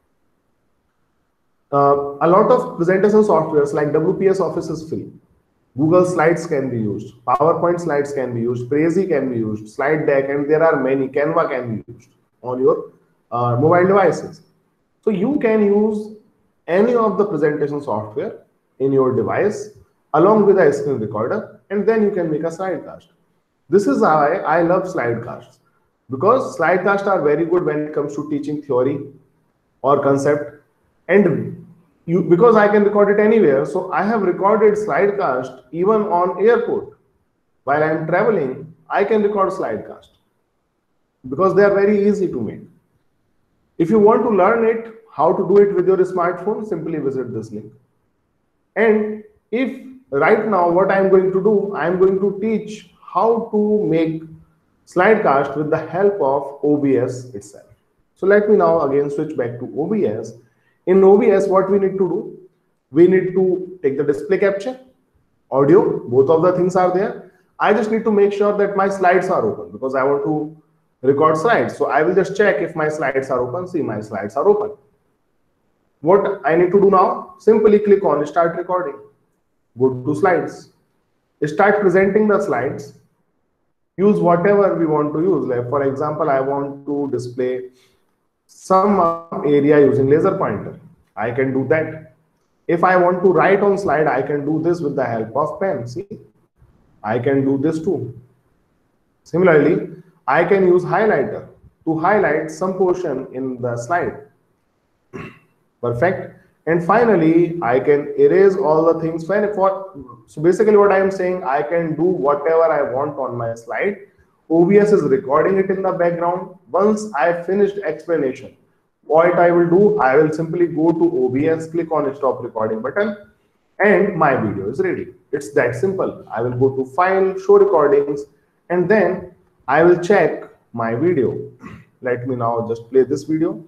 A lot of presentation softwares like WPS Office is free. Google Slides can be used, PowerPoint slides can be used, Prezi can be used, Slide Deck, and there are many. Canva can be used on your mobile devices. So you can use any of the presentation software in your device along with a screen recorder, and then you can make a slidecast. This is why I love slidecasts, because slidecasts are very good when it comes to teaching theory or concept, and because I can record it anywhere. So I have recorded slidecast even on airport. While I am traveling, I can record slidecast because they are very easy to make. If you want to learn it, how to do it with your smartphone, simply visit this link. And if right now what I am going to do, I am going to teach how to make slidecast with the help of OBS itself. So let me now again switch back to OBS. In OBS, what we need to do? We need to take the display capture, audio, both of the things are there. I just need to make sure that my slides are open because I want to record slides. So I will just check if my slides are open. See, my slides are open. What I need to do now? Simply click on start recording. Go to slides. Start presenting the slides. Use whatever we want to use. Like for example, I want to display some area using laser pointer. I can do that. If I want to write on slide, I can do this with the help of pen. See, I can do this too. Similarly, I can use highlighter to highlight some portion in the slide. Perfect. And finally, I can erase all the things. So basically what I am saying, I can do whatever I want on my slide. OBS is recording it in the background. Once I finished explanation, what I will do, I will simply go to OBS, click on stop recording button, and my video is ready. It's that simple. I will go to file, show recordings, and then I will check my video. Let me now just play this video.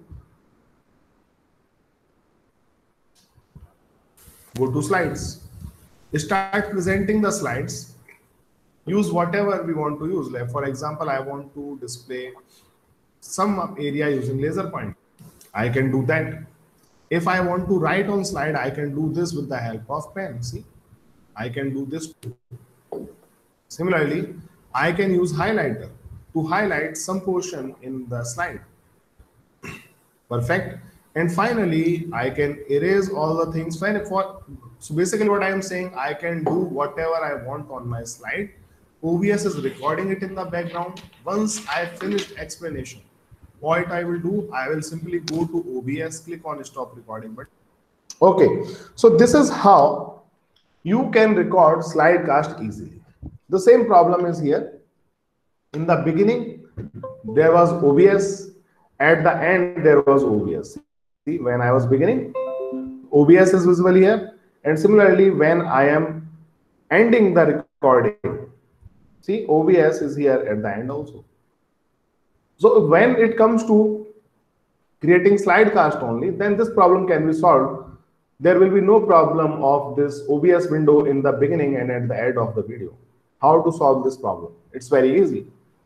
Go to slides. Start presenting the slides. Use whatever we want to use. Like for example, I want to display some area using laser point. I can do that. If I want to write on slide, I can do this with the help of pen. See, I can do this too. Similarly, I can use highlighter to highlight some portion in the slide. Perfect. And finally, I can erase all the things. So basically what I am saying, I can do whatever I want on my slide. OBS is recording it in the background. Once I finish explanation, what I will do, I will simply go to OBS, click on stop recording button. Okay, so this is how you can record slidecast easily. The same problem is here. In the beginning, there was OBS. At the end, there was OBS. See, when I was beginning, OBS is visible here. And similarly, when I am ending the recording, see, OBS is here at the end also. So when it comes to creating slidecast only, then this problem can be solved. There will be no problem of this OBS window in the beginning and at the end of the video. How to solve this problem? It's very easy.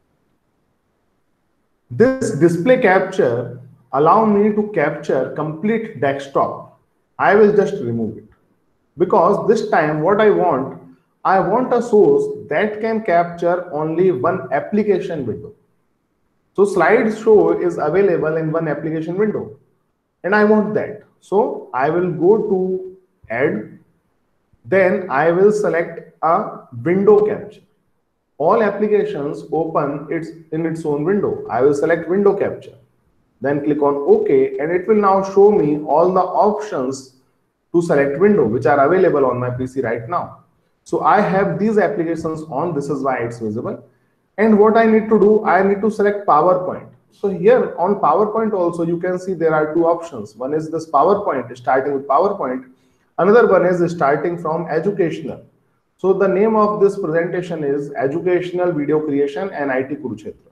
This display capture allow me to capture complete desktop. I will just remove it because this time what I want a source that can capture only one application window. So slideshow is available in one application window and I want that. So I will go to add, then I will select a window capture. All applications open in its own window. I will select window capture, then click on OK, and it will now show me all the options to select window which are available on my PC right now. So I have these applications on, this is why it's visible. And what I need to do, I need to select PowerPoint. So here on PowerPoint also you can see there are two options. One is this PowerPoint, starting with PowerPoint. Another one is starting from educational. So the name of this presentation is Educational Video Creation and IT Kurukshetra.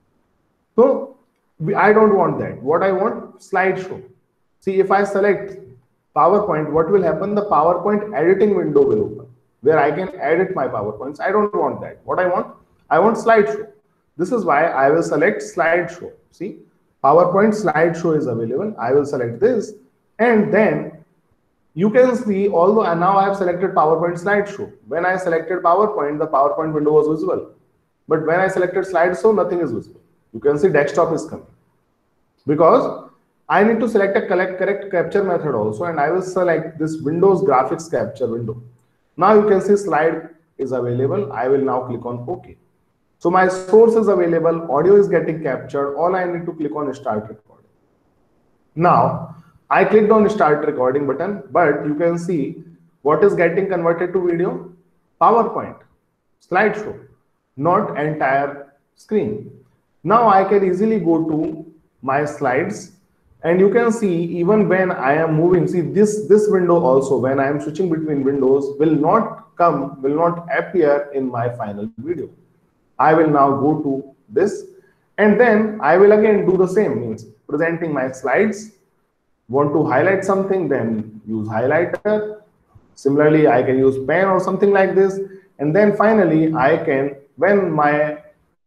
So I don't want that. What I want, slideshow. See, if I select PowerPoint, what will happen? The PowerPoint editing window will open where I can edit my PowerPoints. I don't want that. What I want slideshow. This is why I will select slideshow. See, PowerPoint slideshow is available. I will select this, and then you can see, although now I have selected PowerPoint slideshow. When I selected PowerPoint, the PowerPoint window was visible. But when I selected slideshow, nothing is visible. You can see desktop is coming. Because I need to select a correct capture method also, and I will select this Windows graphics capture window. Now you can see slide is available. I will now click on OK. So my source is available, audio is getting captured. All I need to click on start recording. Now, I clicked on start recording button, but you can see what is getting converted to video? PowerPoint, slideshow, not entire screen. Now I can easily go to my slides, and you can see even when I am moving, see this window also, when I am switching between windows, will not appear in my final video. I will now go to this, and then I will again do the same, means presenting my slides. Want to highlight something, then use highlighter. Similarly, I can use pen or something like this. And then finally, I can, when my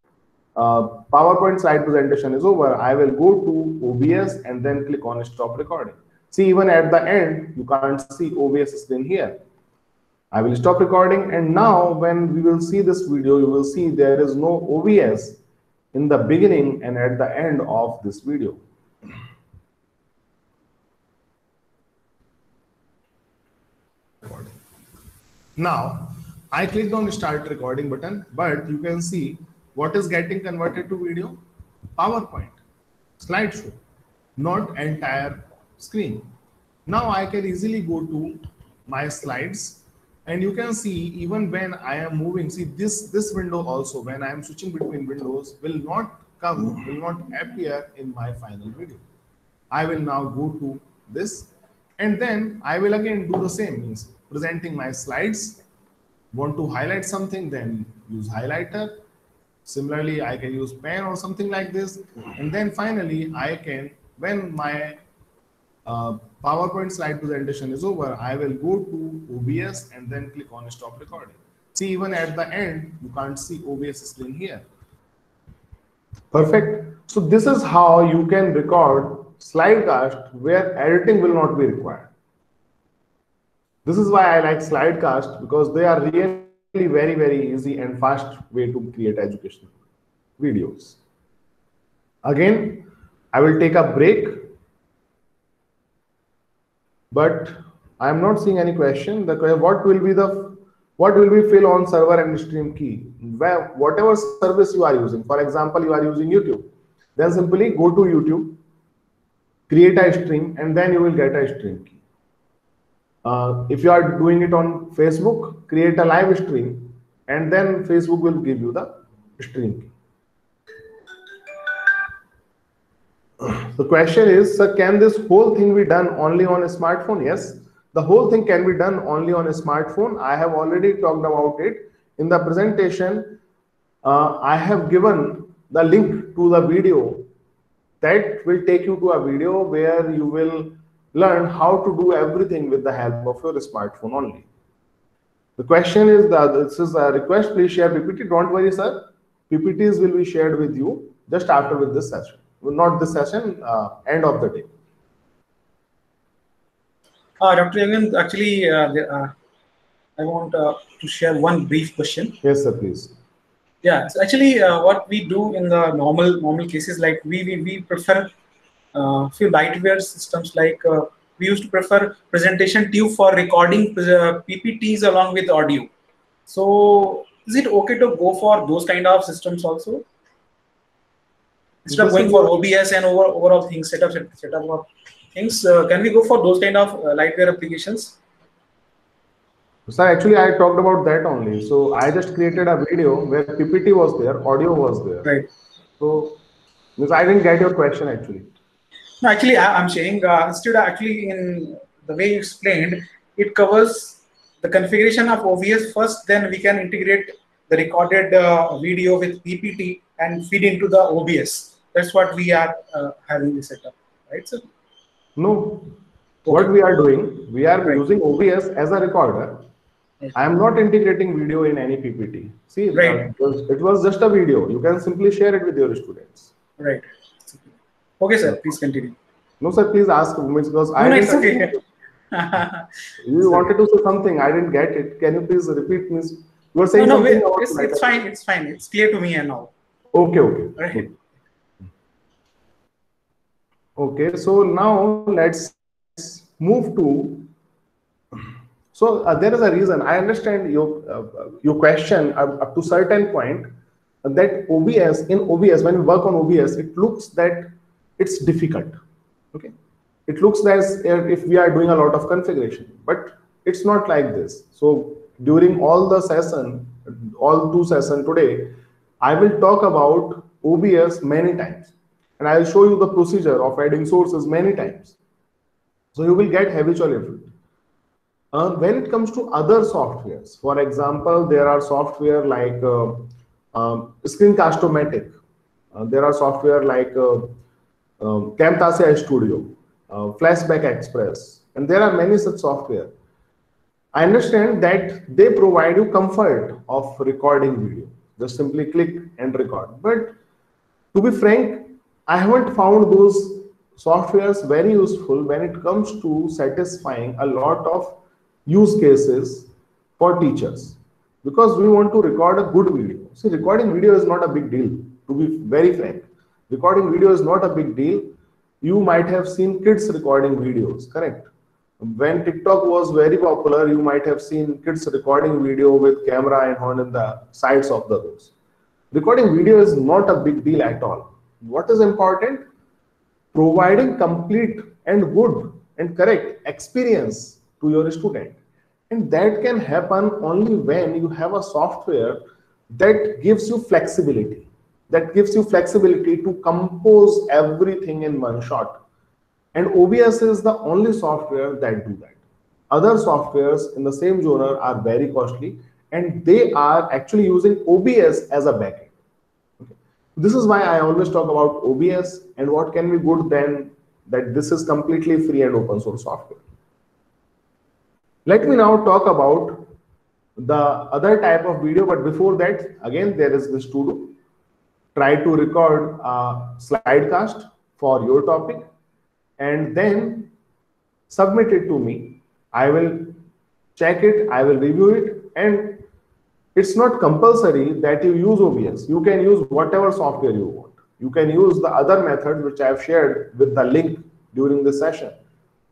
PowerPoint slide presentation is over, I will go to OBS and then click on stop recording. See, even at the end, you can't see OBS screen here. I will stop recording, and now when we will see this video, you will see there is no OBS in the beginning and at the end of this video. Now, I clicked on the start recording button, but you can see what is getting converted to video? PowerPoint, slideshow, not entire screen. Now I can easily go to my slides, and you can see even when I am moving, see this window also, when I am switching between windows, will not appear in my final video. I will now go to this, and then I will again do the same, means presenting my slides. Want to highlight something, then use highlighter. Similarly, I can use pen or something like this. And then finally, I can, when my PowerPoint slide presentation is over, I will go to OBS and then click on stop recording. See, even at the end, you can't see OBS screen here. Perfect. So this is how you can record slidecast where editing will not be required. This is why I like slidecast, because they are really very, very easy and fast way to create educational videos. Again, I will take a break. but I am not seeing any question. The what will be fill on server and stream key? Where whatever service you are using. For example, you are using YouTube. Then simply go to YouTube, create a stream, and then you will get a stream key. If you are doing it on Facebook, create a live stream, and then Facebook will give you the stream key. The question is, sir, can this whole thing be done only on a smartphone? Yes, the whole thing can be done only on a smartphone. I have already talked about it in the presentation. I have given the link to the video that will take you to a video where you will learn how to do everything with the help of your smartphone only. The question is that this is a request, please share PPT. Don't worry, sir. PPTs will be shared with you just after with this session. Well, not this session, end of the day. Dr. Yagan, actually, I want to share one brief question. Yes, sir, please. Yeah, so actually, what we do in the normal cases, like we prefer few lightweight systems, like we used to prefer presentation tube for recording PPTs along with audio. So is it okay to go for those kind of systems also? Instead of going for OBS and overall things, setup of things, can we go for those kind of lightweight applications? Sir, actually, I talked about that only. So I just created a video where PPT was there, audio was there. Right. So I didn't get your question actually. No, actually, I'm saying instead of actually in the way you explained, it covers the configuration of OBS first, then we can integrate the recorded video with PPT and feed into the OBS. That's what we are having the setup, right, sir? No. Okay. What we are doing, we are using OBS as a recorder. I am not integrating video in any PPT. See, right. It was just a video. You can simply share it with your students. Right. Okay, sir. Please continue. No, sir. Please ask because I. No, it's okay. You wanted to say something. I didn't get it. Can you please repeat, Miss? You were saying something. No, it's fine. It's fine. It's clear to me and now. Okay. Okay. Right. Okay. So now let's move to. So there is a reason. I understand your question up to certain point that OBS, in OBS, when we work on OBS, it looks that it's difficult. Okay, it looks as if we are doing a lot of configuration, but it's not like this. So during all the session, all 2 sessions today, I will talk about OBS many times, and I will show you the procedure of adding sources many times. So you will get habitual into it. When it comes to other softwares, for example, there are software like Screencast-O-Matic. There are software like Camtasia Studio, Flashback Express, and there are many such software. I understand that they provide you comfort of recording video. Just simply click and record. But to be frank, I haven't found those softwares very useful when it comes to satisfying a lot of use cases for teachers, because we want to record a good video. See, recording video is not a big deal, to be very frank. Recording video is not a big deal. You might have seen kids recording videos, correct? When TikTok was very popular, you might have seen kids recording video with camera and on the sides of the roads. Recording video is not a big deal at all. What is important? Providing complete and good and correct experience to your student, and that can happen only when you have a software that gives you flexibility, to compose everything in one shot. And OBS is the only software that do that. Other softwares in the same genre are very costly, and they are actually using OBS as a backend. Okay. This is why I always talk about OBS and what can be good then that this is completely free and open source software. Let me now talk about the other type of video, but before that, again, there is this to do. Try to record a slidecast for your topic and then submit it to me. I will check it, I will review it, and it's not compulsory that you use OBS. You can use whatever software you want. You can use the other method which I have shared with the link during the session.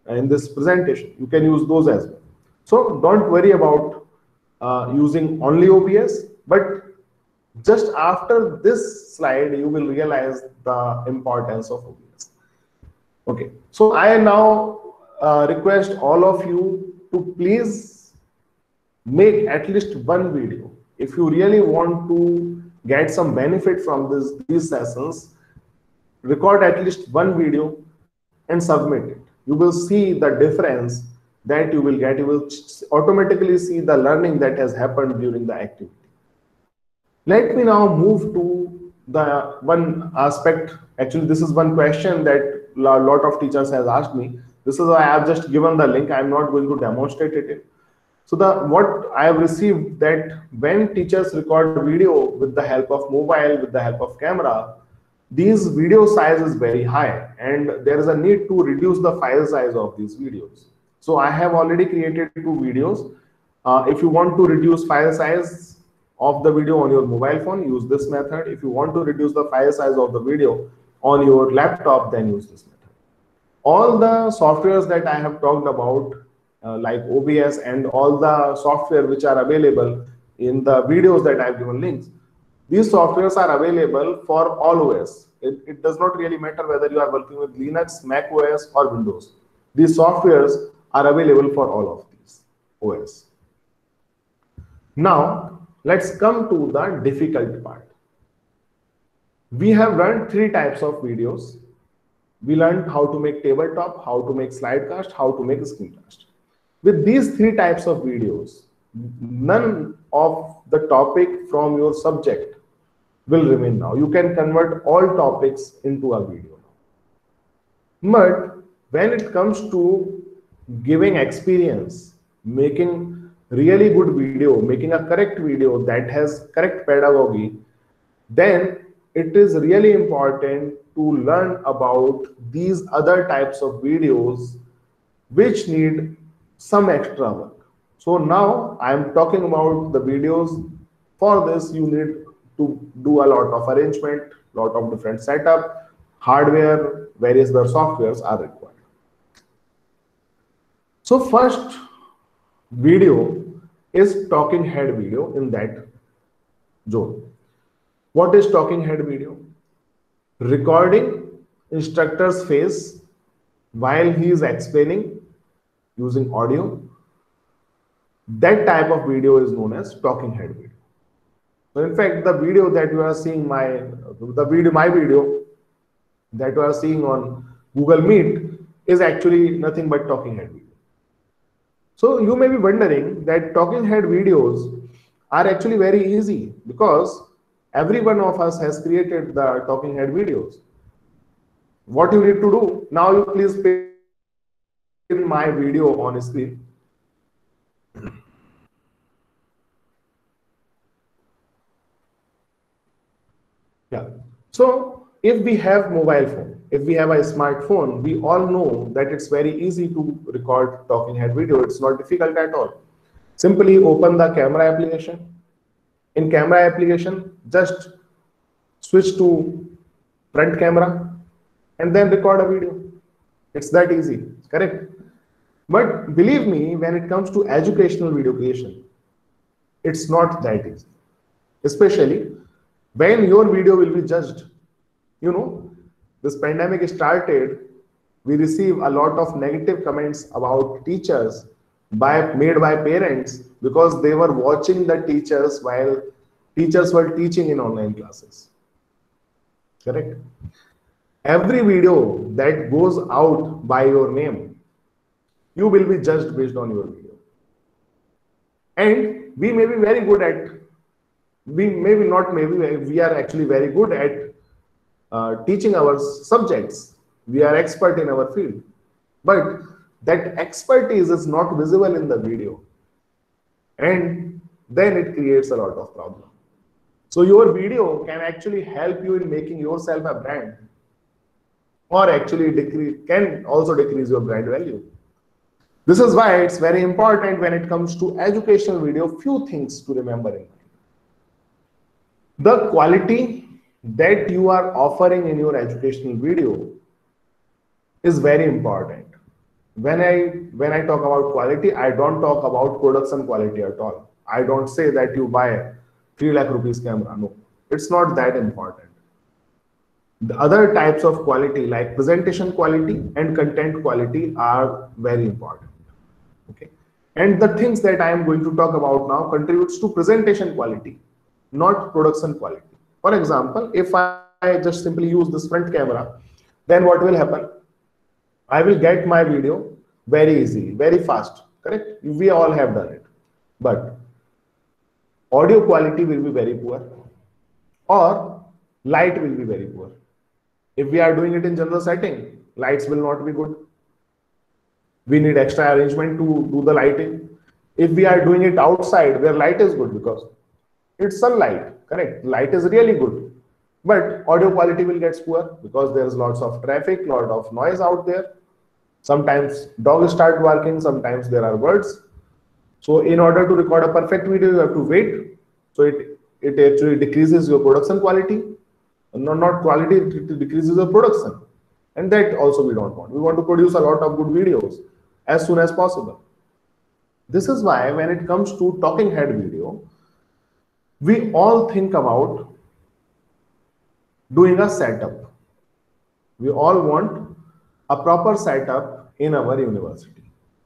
in this presentation. You can use those as well. So don't worry about using only OBS, but just after this slide, you will realize the importance of OBS. Okay, so I now request all of you to please make at least one video. If you really want to get some benefit from these sessions, record at least one video and submit it. You will see the difference that you will get. You will automatically see the learning that has happened during the activity. Let me now move to the one aspect. Actually, this is one question that a lot of teachers has asked me. This is why I have just given the link. I'm not going to demonstrate it. So what I have received, that when teachers record video with the help of mobile, with the help of camera, these video size is very high, and there is a need to reduce the file size of these videos. So I have already created 2 videos. If you want to reduce file size of the video on your mobile phone, use this method. If you want to reduce the file size of the video on your laptop, then use this method. All the softwares that I have talked about, like OBS and all the software which are available in the videos that I have given links, these softwares are available for all OS. It does not really matter whether you are working with Linux, Mac OS or Windows. These softwares are available for all of these OS. Now, let's come to the difficult part. We have learned 3 types of videos. We learned how to make tabletop, how to make slidecast, how to make screencast. With these 3 types of videos, none of the topic from your subject will remain now. You can convert all topics into a video. But when it comes to giving experience, making really good video, making a correct video that has correct pedagogy, then it is really important to learn about these other types of videos which need some extra work. So now I am talking about the videos. For this, you need to do a lot of arrangement, lot of different setup, hardware, various other softwares are required. So first video is talking head video in that zone. What is talking head video? Recording instructor's face while he is explaining using audio. That type of video is known as talking head video. So in fact, the video that you are seeing, my video that you are seeing on Google Meet is actually nothing but talking head video. So you may be wondering that talking head videos are actually very easy, because every one of us has created the talking head videos. What you need to do, now you please pay in my video on screen. Yeah. So if we have mobile phone, if we have a smartphone, we all know that it's very easy to record talking head video. It's not difficult at all. Simply open the camera application. In camera application, just switch to front camera and then record a video. It's that easy, correct? But believe me, when it comes to educational video creation, it's not that easy. Especially when your video will be judged. You know, this pandemic started, we receive a lot of negative comments about teachers made by parents, because they were watching the teachers while teachers were teaching in online classes. Correct? Every video that goes out by your name, you will be judged based on your video. And we may be very good at, we are actually very good at teaching our subjects. We are expert in our field. But that expertise is not visible in the video. And then it creates a lot of problem. So your video can actually help you in making yourself a brand, or actually can also decrease your brand value. This is why it's very important when it comes to educational video, few things to remember in mind. The quality that you are offering in your educational video is very important. when I talk about quality, I don't talk about production quality at all. I don't say that you buy 3 lakh rupees camera. No, it's not that important. The other types of quality like presentation quality and content quality are very important. Okay. And the things that I am going to talk about now contributes to presentation quality, not production quality. For example, if I just simply use this front camera, then what will happen? I will get my video very easily, very fast, correct? We all have done it. But audio quality will be very poor or light will be very poor. If we are doing it in general setting, lights will not be good. We need extra arrangement to do the lighting. If we are doing it outside where light is good because it's sunlight, correct? Light is really good. But audio quality will get poor because there is lots of traffic, lot of noise out there. Sometimes dogs start barking, sometimes there are birds. So in order to record a perfect video, you have to wait. So it actually decreases your production quality. Not quality, it decreases your production. And that also we don't want. We want to produce a lot of good videos as soon as possible. This is why when it comes to talking head video, we all think about doing a setup. We all want a proper setup in our university.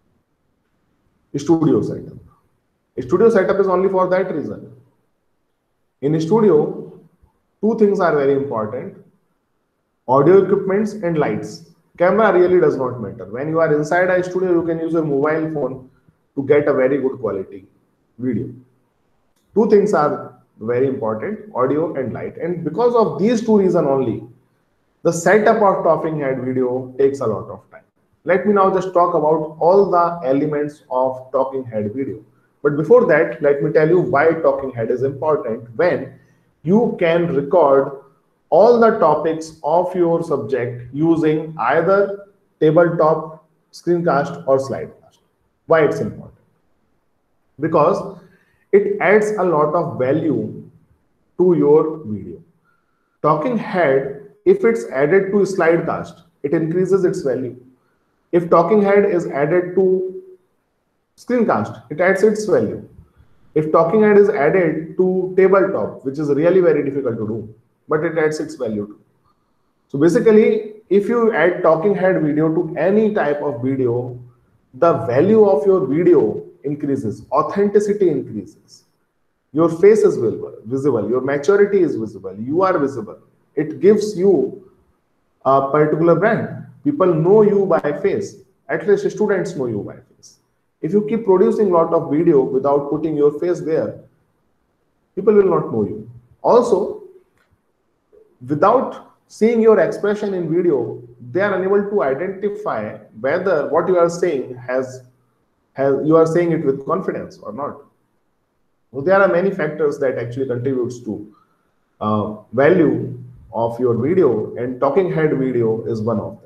Studio setup. Studio setup is only for that reason. In studio, two things are very important: audio equipments and lights. Camera really does not matter. When you are inside a studio, you can use your mobile phone to get a very good quality video. Two things are very important: audio and light. And because of these two reasons only, the setup of talking head video takes a lot of time. Let me now just talk about all the elements of talking head video. But before that, let me tell you why talking head is important when you can record all the topics of your subject using either tabletop, screencast or slidecast. Why it's important? Because it adds a lot of value to your video. Talking head, if it's added to slidecast, it increases its value. If talking head is added to screencast, it adds its value. If talking head is added to tabletop, which is really very difficult to do, but it adds its value too. So basically, if you add talking head video to any type of video, the value of your video increases, authenticity increases. Your face is visible, your maturity is visible, you are visible. It gives you a particular brand. People know you by face. At least students know you by face. If you keep producing a lot of video without putting your face there, people will not know you. Also, without seeing your expression in video, they are unable to identify whether what you are saying you are saying it with confidence or not. So there are many factors that actually contributes to value of your video, and talking head video is one of them.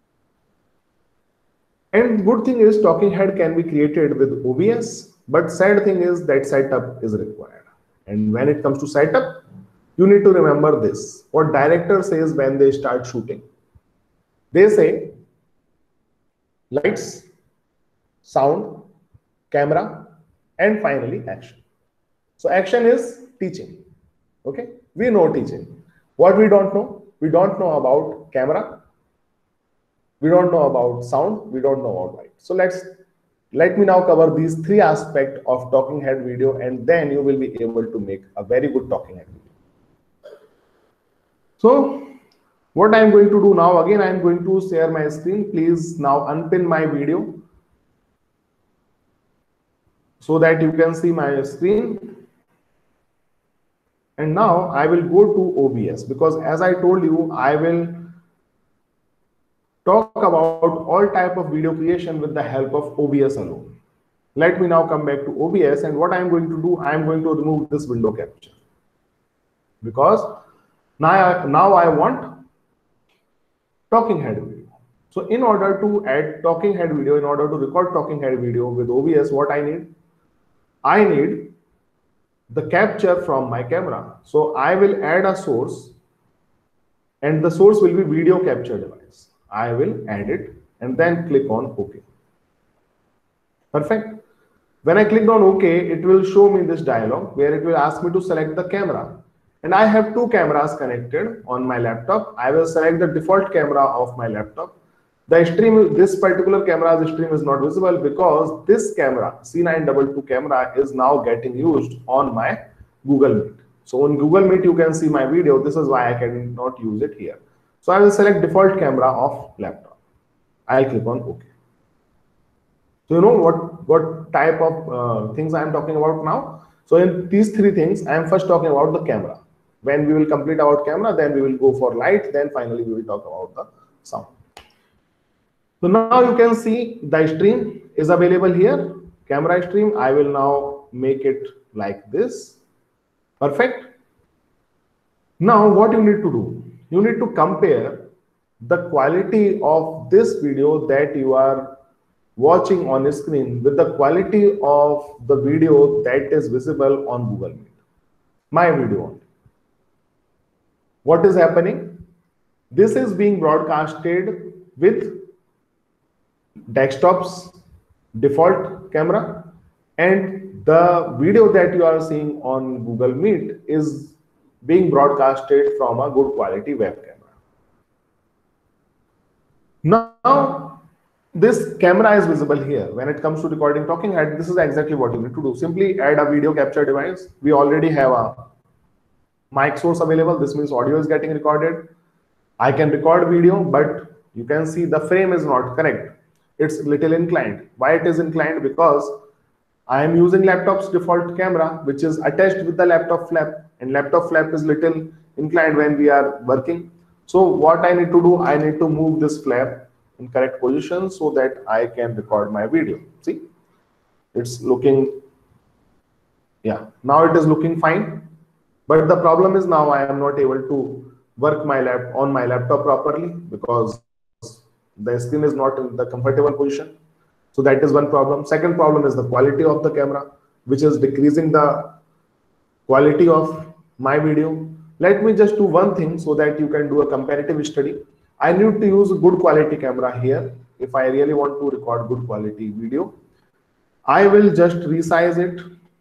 And good thing is talking head can be created with OBS, but sad thing is that setup is required. And when it comes to setup, you need to remember this. What director says when they start shooting. They say lights, sound, camera, and finally action. So action is teaching. Okay, we know teaching. What we don't know? We don't know about camera. We don't know about sound. We don't know about light. So let me now cover these three aspects of talking head video, and then you will be able to make a very good talking head video. So what I'm going to do now, again, I'm going to share my screen. Please now unpin my video so that you can see my screen. And now I will go to OBS, because as I told you, I will talk about all type of video creation with the help of OBS alone. Let me now come back to OBS, and what I'm going to do, I'm going to remove this window capture, because now I want talking head video. So in order to add talking head video, in order to record talking head video with OBS, what I need the capture from my camera. So I will add a source, and the source will be video capture device. I will add it and then click on OK. Perfect. When I clicked on OK, it will show me this dialog where it will ask me to select the camera. And I have two cameras connected on my laptop. I will select the default camera of my laptop. The stream, this particular camera's stream is not visible because this camera, C922 camera, is now getting used on my Google Meet. So on Google Meet, you can see my video. This is why I cannot use it here. So I will select default camera of laptop. I'll click on OK. So you know what type of things I am talking about now. So in these three things, I am first talking about the camera. When we will complete our camera, then we will go for light. Then finally we will talk about the sound. So now you can see the stream is available here. Camera stream. I will now make it like this. Perfect. Now what you need to do? You need to compare the quality of this video that you are watching on a screen with the quality of the video that is visible on Google Meet. My video only. What is happening? This is being broadcasted with desktop's default camera, and the video that you are seeing on Google Meet is being broadcasted from a good quality web camera. Now, this camera is visible here. When it comes to recording talking head, this is exactly what you need to do. Simply add a video capture device. We already have a mic source available. This means audio is getting recorded. I can record video, but you can see the frame is not correct. It's little inclined. Why it is inclined? Because I am using laptop's default camera, which is attached with the laptop flap, and laptop flap is little inclined when we are working. So what I need to do, I need to move this flap in correct position so that I can record my video. See, it's looking, yeah, now it is looking fine. But the problem is now I am not able to work on my laptop properly because the screen is not in the comfortable position. So that is one problem. Second problem is the quality of the camera, which is decreasing the quality of my video. Let me just do one thing so that you can do a comparative study. I need to use a good quality camera here. If I really want to record good quality video, I will just resize it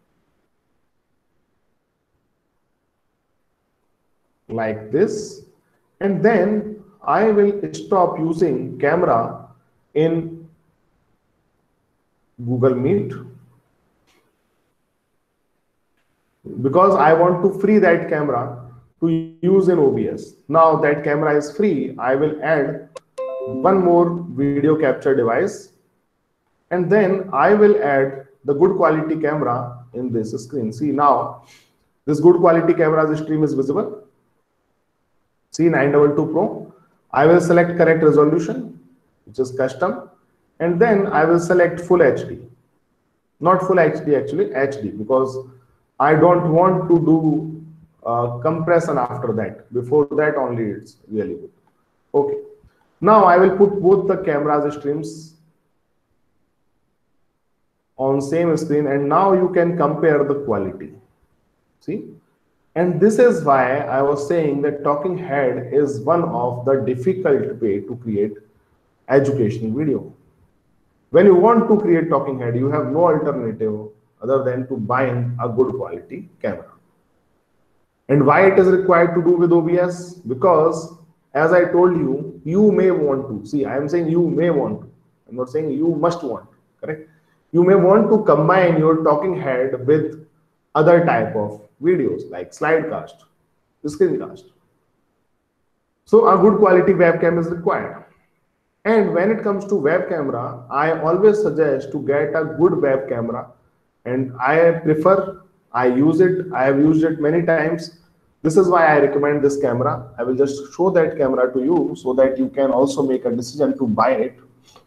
like this, and then I will stop using camera in Google Meet because I want to free that camera to use in OBS. Now that camera is free, I will add one more video capture device, and then I will add the good quality camera in this screen. See, now this good quality camera's stream is visible. See, 922 Pro. I will select correct resolution, which is custom, and then I will select full HD. Not full HD actually, HD, because I don't want to do compression after that. Before that only it's really good. Okay. Now I will put both the camera's streams on same screen, and now you can compare the quality. See? And this is why I was saying that talking head is one of the difficult way to create educational video. When you want to create talking head, you have no alternative other than to buying a good quality camera. And why it is required to do with OBS? Because as I told you, you may want to. See, I am saying you may want to. I'm not saying you must want, correct? You may want to combine your talking head with other type of videos like slidecast, screencast. So a good quality webcam is required. And when it comes to web camera, I always suggest to get a good web camera, and I use it. I have used it many times. This is why I recommend this camera. I will just show that camera to you so that you can also make a decision to buy it.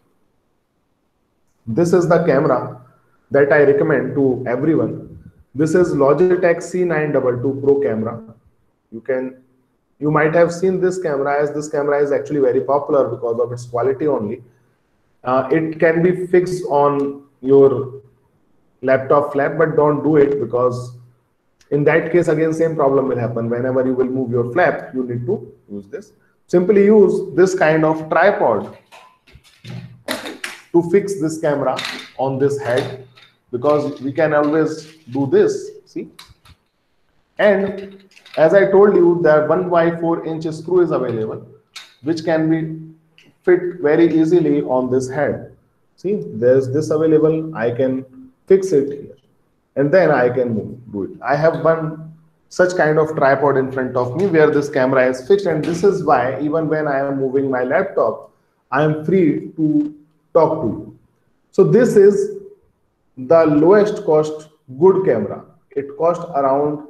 This is the camera that I recommend to everyone. This is Logitech C922 Pro camera. You might have seen this camera, as this camera is actually very popular because of its quality only. It can be fixed on your laptop flap, but don't do it, because in that case again same problem will happen. Whenever you will move your flap, you need to use this. Simply use this kind of tripod to fix this camera on this head, because we can always do this, see. And as I told you, the 1x4-inch screw is available, which can be fit very easily on this head. See, there's this available. I can fix it here, and then I can do it. I have one such kind of tripod in front of me where this camera is fixed, and this is why even when I am moving my laptop, I am free to talk to you. So this is the lowest cost good camera. It cost around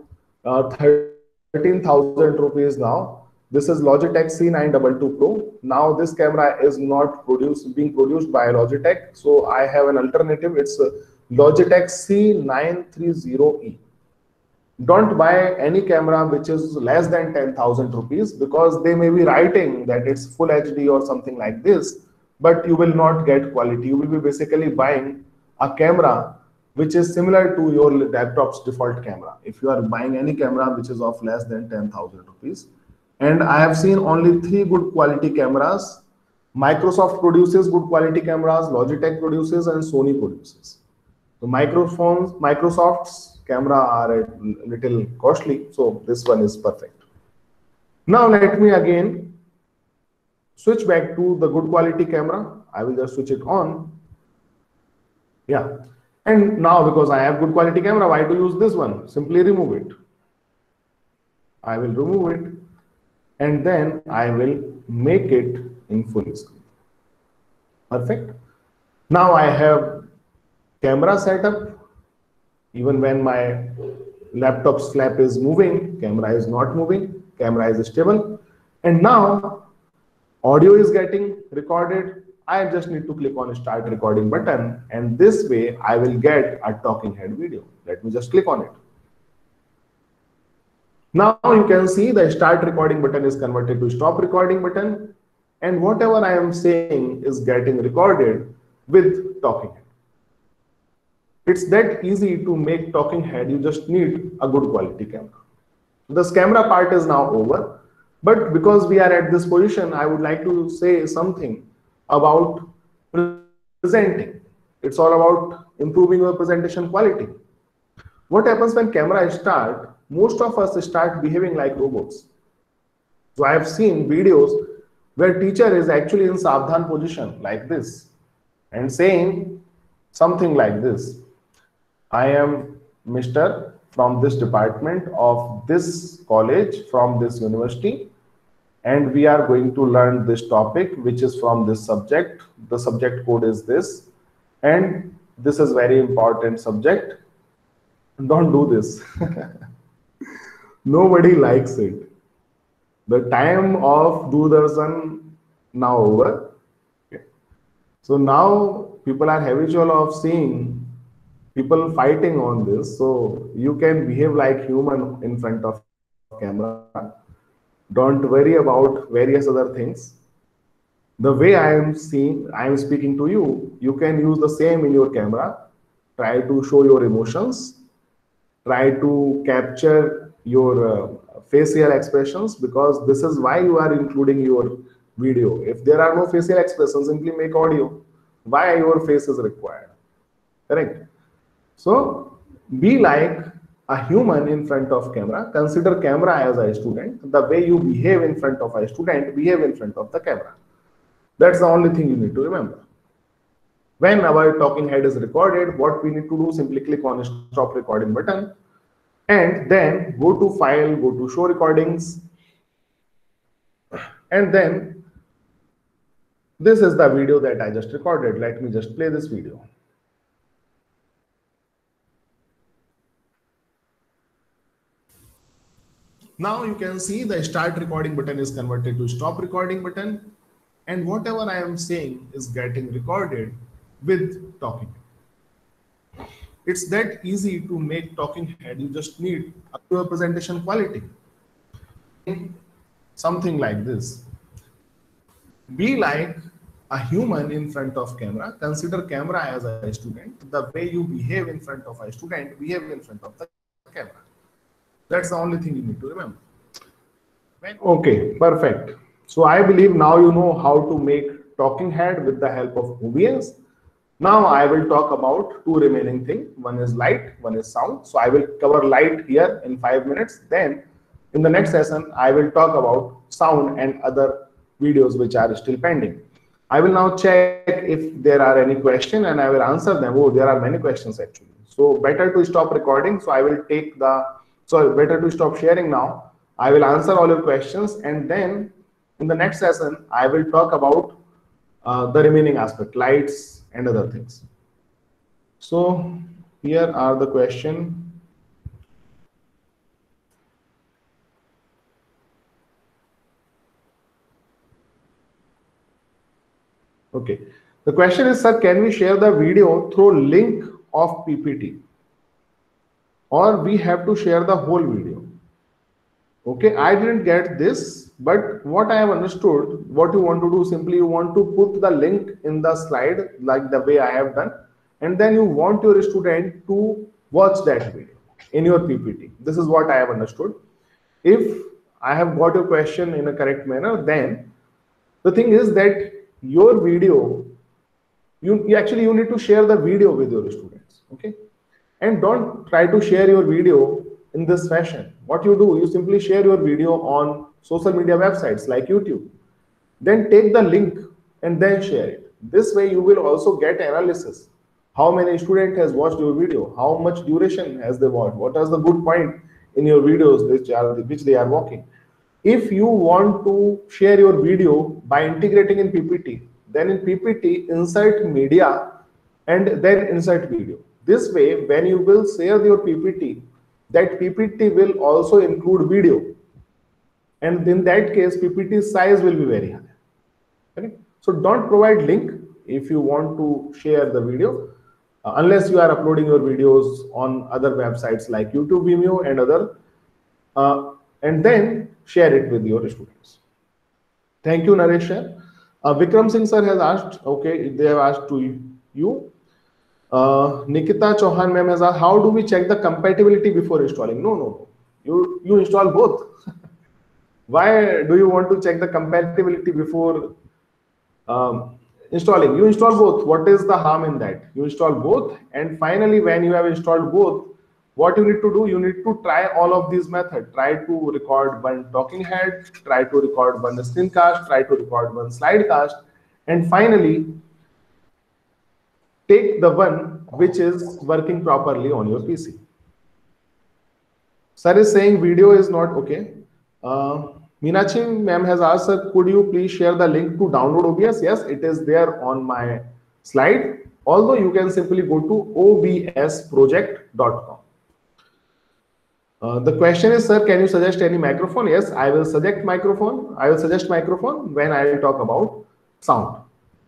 13,000 rupees now. This is Logitech C922 Pro. Now this camera is not being produced by Logitech, so I have an alternative. It's a Logitech C930E. Don't buy any camera which is less than 10,000 rupees, because they may be writing that it's full HD or something like this, but you will not get quality. You will be basically buying a camera which is similar to your laptop's default camera if you are buying any camera which is of less than 10,000 rupees. And I have seen only 3 good quality cameras. Microsoft produces good quality cameras, Logitech produces, and Sony produces. The Microsoft's camera are a little costly, so this one is perfect. Now let me again switch back to the good quality camera. I will just switch it on. Yeah. And now, because I have good quality camera, why to use this one? Simply remove it. I will remove it, and then I will make it in full screen. Perfect. Now I have camera setup. Even when my laptop's flap is moving, camera is not moving, camera is stable. And now audio is getting recorded. I just need to click on start recording button, and this way I will get a talking head video. Let me just click on it. Now you can see the start recording button is converted to stop recording button, and whatever I am saying is getting recorded with talking head. It's that easy to make talking head. You just need a good quality camera. This camera part is now over, but because we are at this position, I would like to say something about presenting. It's all about improving your presentation quality. What happens when camera start? Most of us start behaving like robots. So I have seen videos where teacher is actually in Savdhan position like this and saying something like this. I am Mr. from this department of this college from this university, and we are going to learn this topic which is from this subject. The subject code is this, and this is very important subject. Don't do this. Nobody likes it. The time of Doordarshan now over. Okay. So now people are habitual of seeing people fighting on this. So you can behave like human in front of camera. Don't worry about various other things. The way I am speaking to you, you can use the same in your camera. Try to show your emotions. Try to capture your facial expressions, because this is why you are including your video. If there are no facial expressions, simply make audio. Why your face is required? Correct? So be like a human in front of camera. Consider camera as a student. The way you behave in front of a student, behave in front of the camera. That's the only thing you need to remember. When our talking head is recorded, what we need to do, simply click on stop recording button, and then go to file, go to show recordings, and then this is the video that I just recorded. Let me just play this video. Now you can see the start recording button is converted to stop recording button, and whatever I am saying is getting recorded with talking. It's that easy to make talking head. You just need a presentation quality. Something like this. Be like a human in front of camera. Consider camera as a student. The way you behave in front of a student, behave in front of the camera. That's the only thing you need to remember. Okay, perfect. So I believe now you know how to make talking head with the help of OBS. Now I will talk about two remaining things. One is light, one is sound. So I will cover light here in 5 minutes. Then in the next session, I will talk about sound and other videos which are still pending. I will now check if there are any questions and I will answer them. Oh, there are many questions actually. So better to stop recording. So I will take better to stop sharing now. I will answer all your questions, and then in the next session, I will talk about the remaining aspect, lights and other things. So here are the questions. Okay, the question is, sir, can we share the video through link of PPT, or we have to share the whole video? Okay, I didn't get this, but what I have understood, what you want to do, simply you want to put the link in the slide like the way I have done, and then you want your student to watch that video in your PPT. This is what I have understood. If I have got your question in a correct manner, then the thing is that your video, you need to share the video with your students. Okay, and don't try to share your video in this fashion. What you do, you simply share your video on social media websites like YouTube, then take the link and then share it. This way you will also get analysis. How many students has watched your video? How much duration has they watched? What is the good point in your videos which they are watching? If you want to share your video by integrating in PPT, then in PPT insert media and then insert video. This way, when you will share your PPT, that PPT will also include video, and in that case PPT size will be very high. Okay, so don't provide link if you want to share the video, unless you are uploading your videos on other websites like YouTube, Vimeo and other, and then share it with your students. Thank you, Naresh. Vikram Singh sir has asked, okay, they have asked to you. Nikita Chauhan ma'am has asked, how do we check the compatibility before installing? No. You install both. Why do you want to check the compatibility before installing? You install both. What is the harm in that? You install both, and finally, when you have installed both, what you need to do, you need to try all of these methods. Try to record one talking head, try to record one screencast, try to record one slidecast, and finally, take the one which is working properly on your PC. Sir is saying video is not okay. Meenakshi ma'am has asked, sir, could you please share the link to download OBS? Yes, it is there on my slide. Although you can simply go to obsproject.com. The question is, sir, can you suggest any microphone? Yes, I will suggest microphone. I will suggest microphone when I will talk about sound.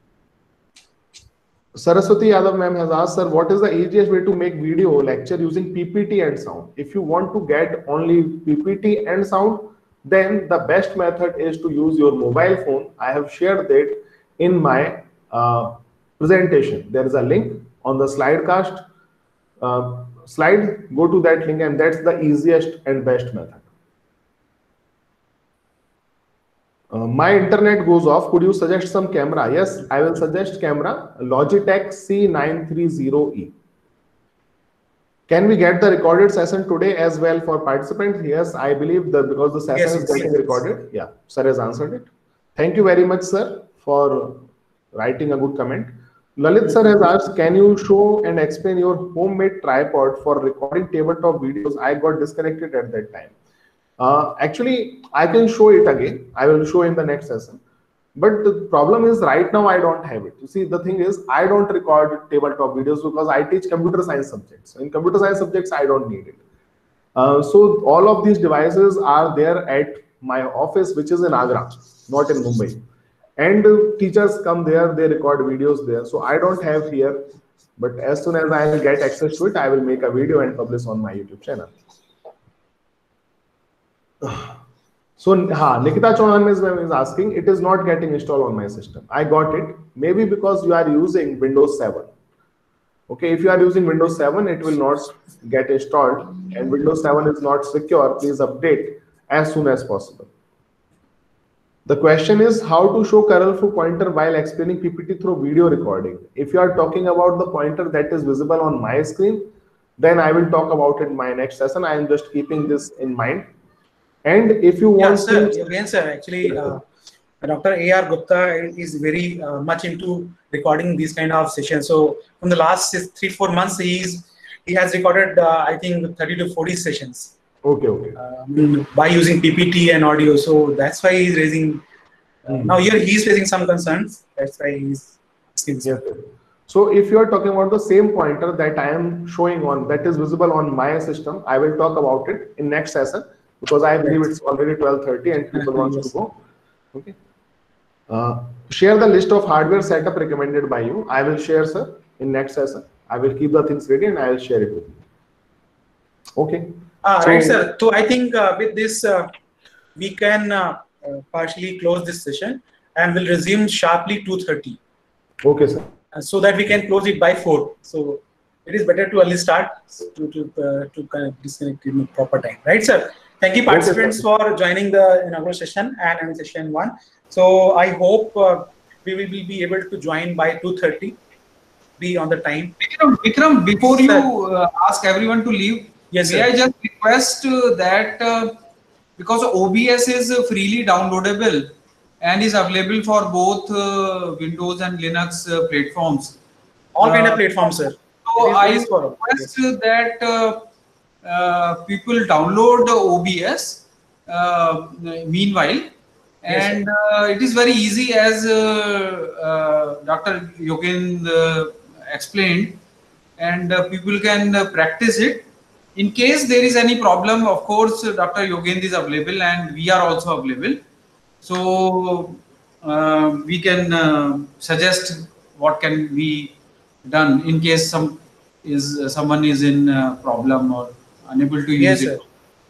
Saraswati Yadav ma'am has asked, sir, what is the easiest way to make video lecture using PPT and sound? If you want to get only PPT and sound, then the best method is to use your mobile phone. I have shared that in my presentation. There is a link on the slidecast slide. Go to that link, and that's the easiest and best method. My internet goes off. Could you suggest some camera? Yes, I will suggest camera Logitech C930E. Can we get the recorded session today as well for participants? Yes, I believe that because the session is getting recorded. Yeah, sir has answered it. Thank you very much, sir, for writing a good comment. Lalit sir has asked, can you show and explain your homemade tripod for recording tabletop videos? I got disconnected at that time. Actually, I can show it again. I will show in the next session. But the problem is right now I don't have it. You see, the thing is I don't record tabletop videos because I teach computer science subjects. In computer science subjects, I don't need it. So all of these devices are there at my office, which is in Agra, not in Mumbai. And teachers come there, they record videos there. So I don't have here. But as soon as I will get access to it, I will make a video and publish on my YouTube channel. So Nikita Chauhan is asking, it is not getting installed on my system. I got it. Maybe because you are using Windows 7. Okay, if you are using Windows 7, it will not get installed, and Windows 7 is not secure. Please update as soon as possible. The question is how to show colorful pointer while explaining PPT through video recording. If you are talking about the pointer that is visible on my screen, then I will talk about it in my next session. I am just keeping this in mind. And if you want sir, to... again, sir, actually, Dr. A.R. Gupta is very much into recording these kind of sessions. So from the last 3-4 months, he has recorded, I think, 30 to 40 sessions. Okay. By using PPT and audio. So that's why he's raising. Now here he's facing some concerns. That's why he's asking. Yes. So if you are talking about the same pointer that I am showing on, that is visible on my system, I will talk about it in next session, because I believe it's already 12:30 and people want to go. Okay. Share the list of hardware setup recommended by you. I will share, sir, in next session. I will keep the things ready and I will share it with you. Okay. Right, sir. So I think with this, we can partially close this session and we'll resume sharply 2:30. Okay, sir. So that we can close it by 4. So it is better to early start to kind of disconnect in the proper time. Right, sir? Thank you, participants, for joining the inaugural session and session 1. So I hope we will be able to join by 2:30. Be on the time. Vikram, before you ask everyone to leave, yes, may I just request that because OBS is freely downloadable and is available for both Windows and Linux platforms. All kind of platforms, sir. So I request that people download OBS meanwhile. And it is very easy, as Dr. Yogendra explained, and people can practice it. In case there is any problem, of course, Dr. Yogendra is available and we are also available. So we can suggest what can be done in case someone is in problem or unable to use it.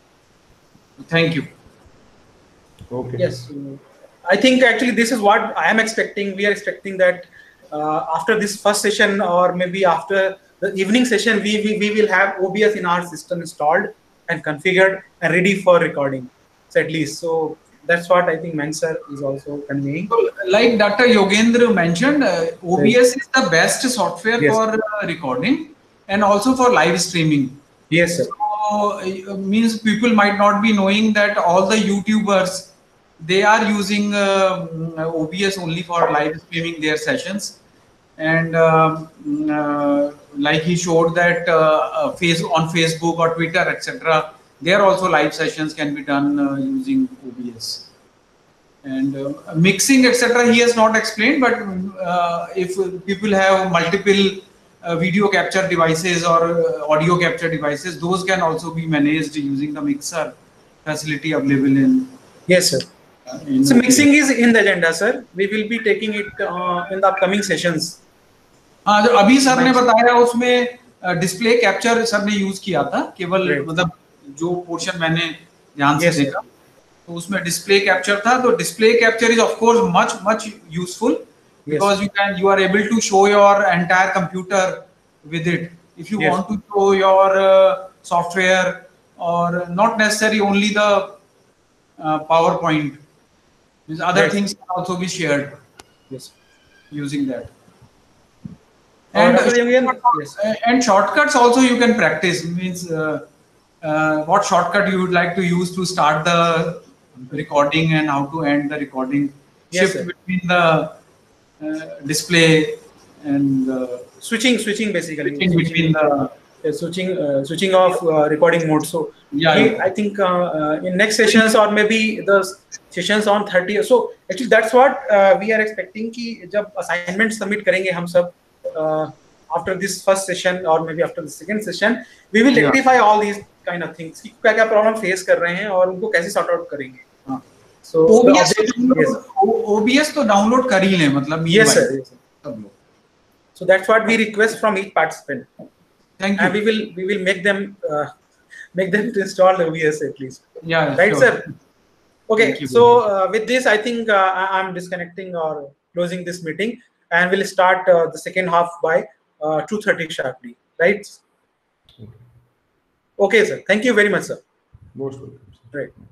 Thank you. Okay. Yes, I think actually this is what I am expecting. We are expecting that after this first session or maybe after the evening session, we will have OBS in our system installed and configured and ready for recording. So at least, so that's what I think Mansur is also conveying. So, like Dr. Yogendra mentioned, OBS is the best software for recording and also for live streaming. Yes, sir. So means people might not be knowing that all the YouTubers, they are using OBS only for live streaming their sessions, and like he showed that on Facebook or Twitter, etc., there also live sessions can be done using OBS. And mixing, etc., he has not explained, but if people have multiple video capture devices or audio capture devices, those can also be managed using the mixer facility available in. Yes, sir. So mixing is in the agenda, sir. We will be taking it in the upcoming sessions. हाँ, जो अभी sir ने बताया उसमें display capture sir ने use किया था, केवल मतलब जो पोर्शन मैंने ध्यान से देखा तो उसमें डिस्प्ले कैप्चर था. तो display capture is of course much useful because you are able to show your entire computer with it. If you want to show your software or not necessarily only the PowerPoint, other things can also be shared using that. And shortcuts also you can practice. Means what shortcut you would like to use to start the recording and how to end the recording. Shift between the display and switching basically. Switching between the switching off recording mode. So I think in next sessions or maybe the sessions on 30. So actually that's what we are expecting कि जब assignment submit करेंगे हम सब after this first session or maybe after the second session, we will rectify all these kind of things. क्या क्या problem face कर रहे हैं और उनको कैसे sort out करेंगे. So OBS तो download कर ही लें मतलब. Yes sir. So that's what we request from each participant. Thank you. And we will make them to install the OBS at least. Yeah. Right, sir. Okay. So with this, I think I'm disconnecting or closing this meeting, and we'll start the second half by 2:30 sharply. Right. Okay, sir. Thank you very much, sir. Most welcome. Right.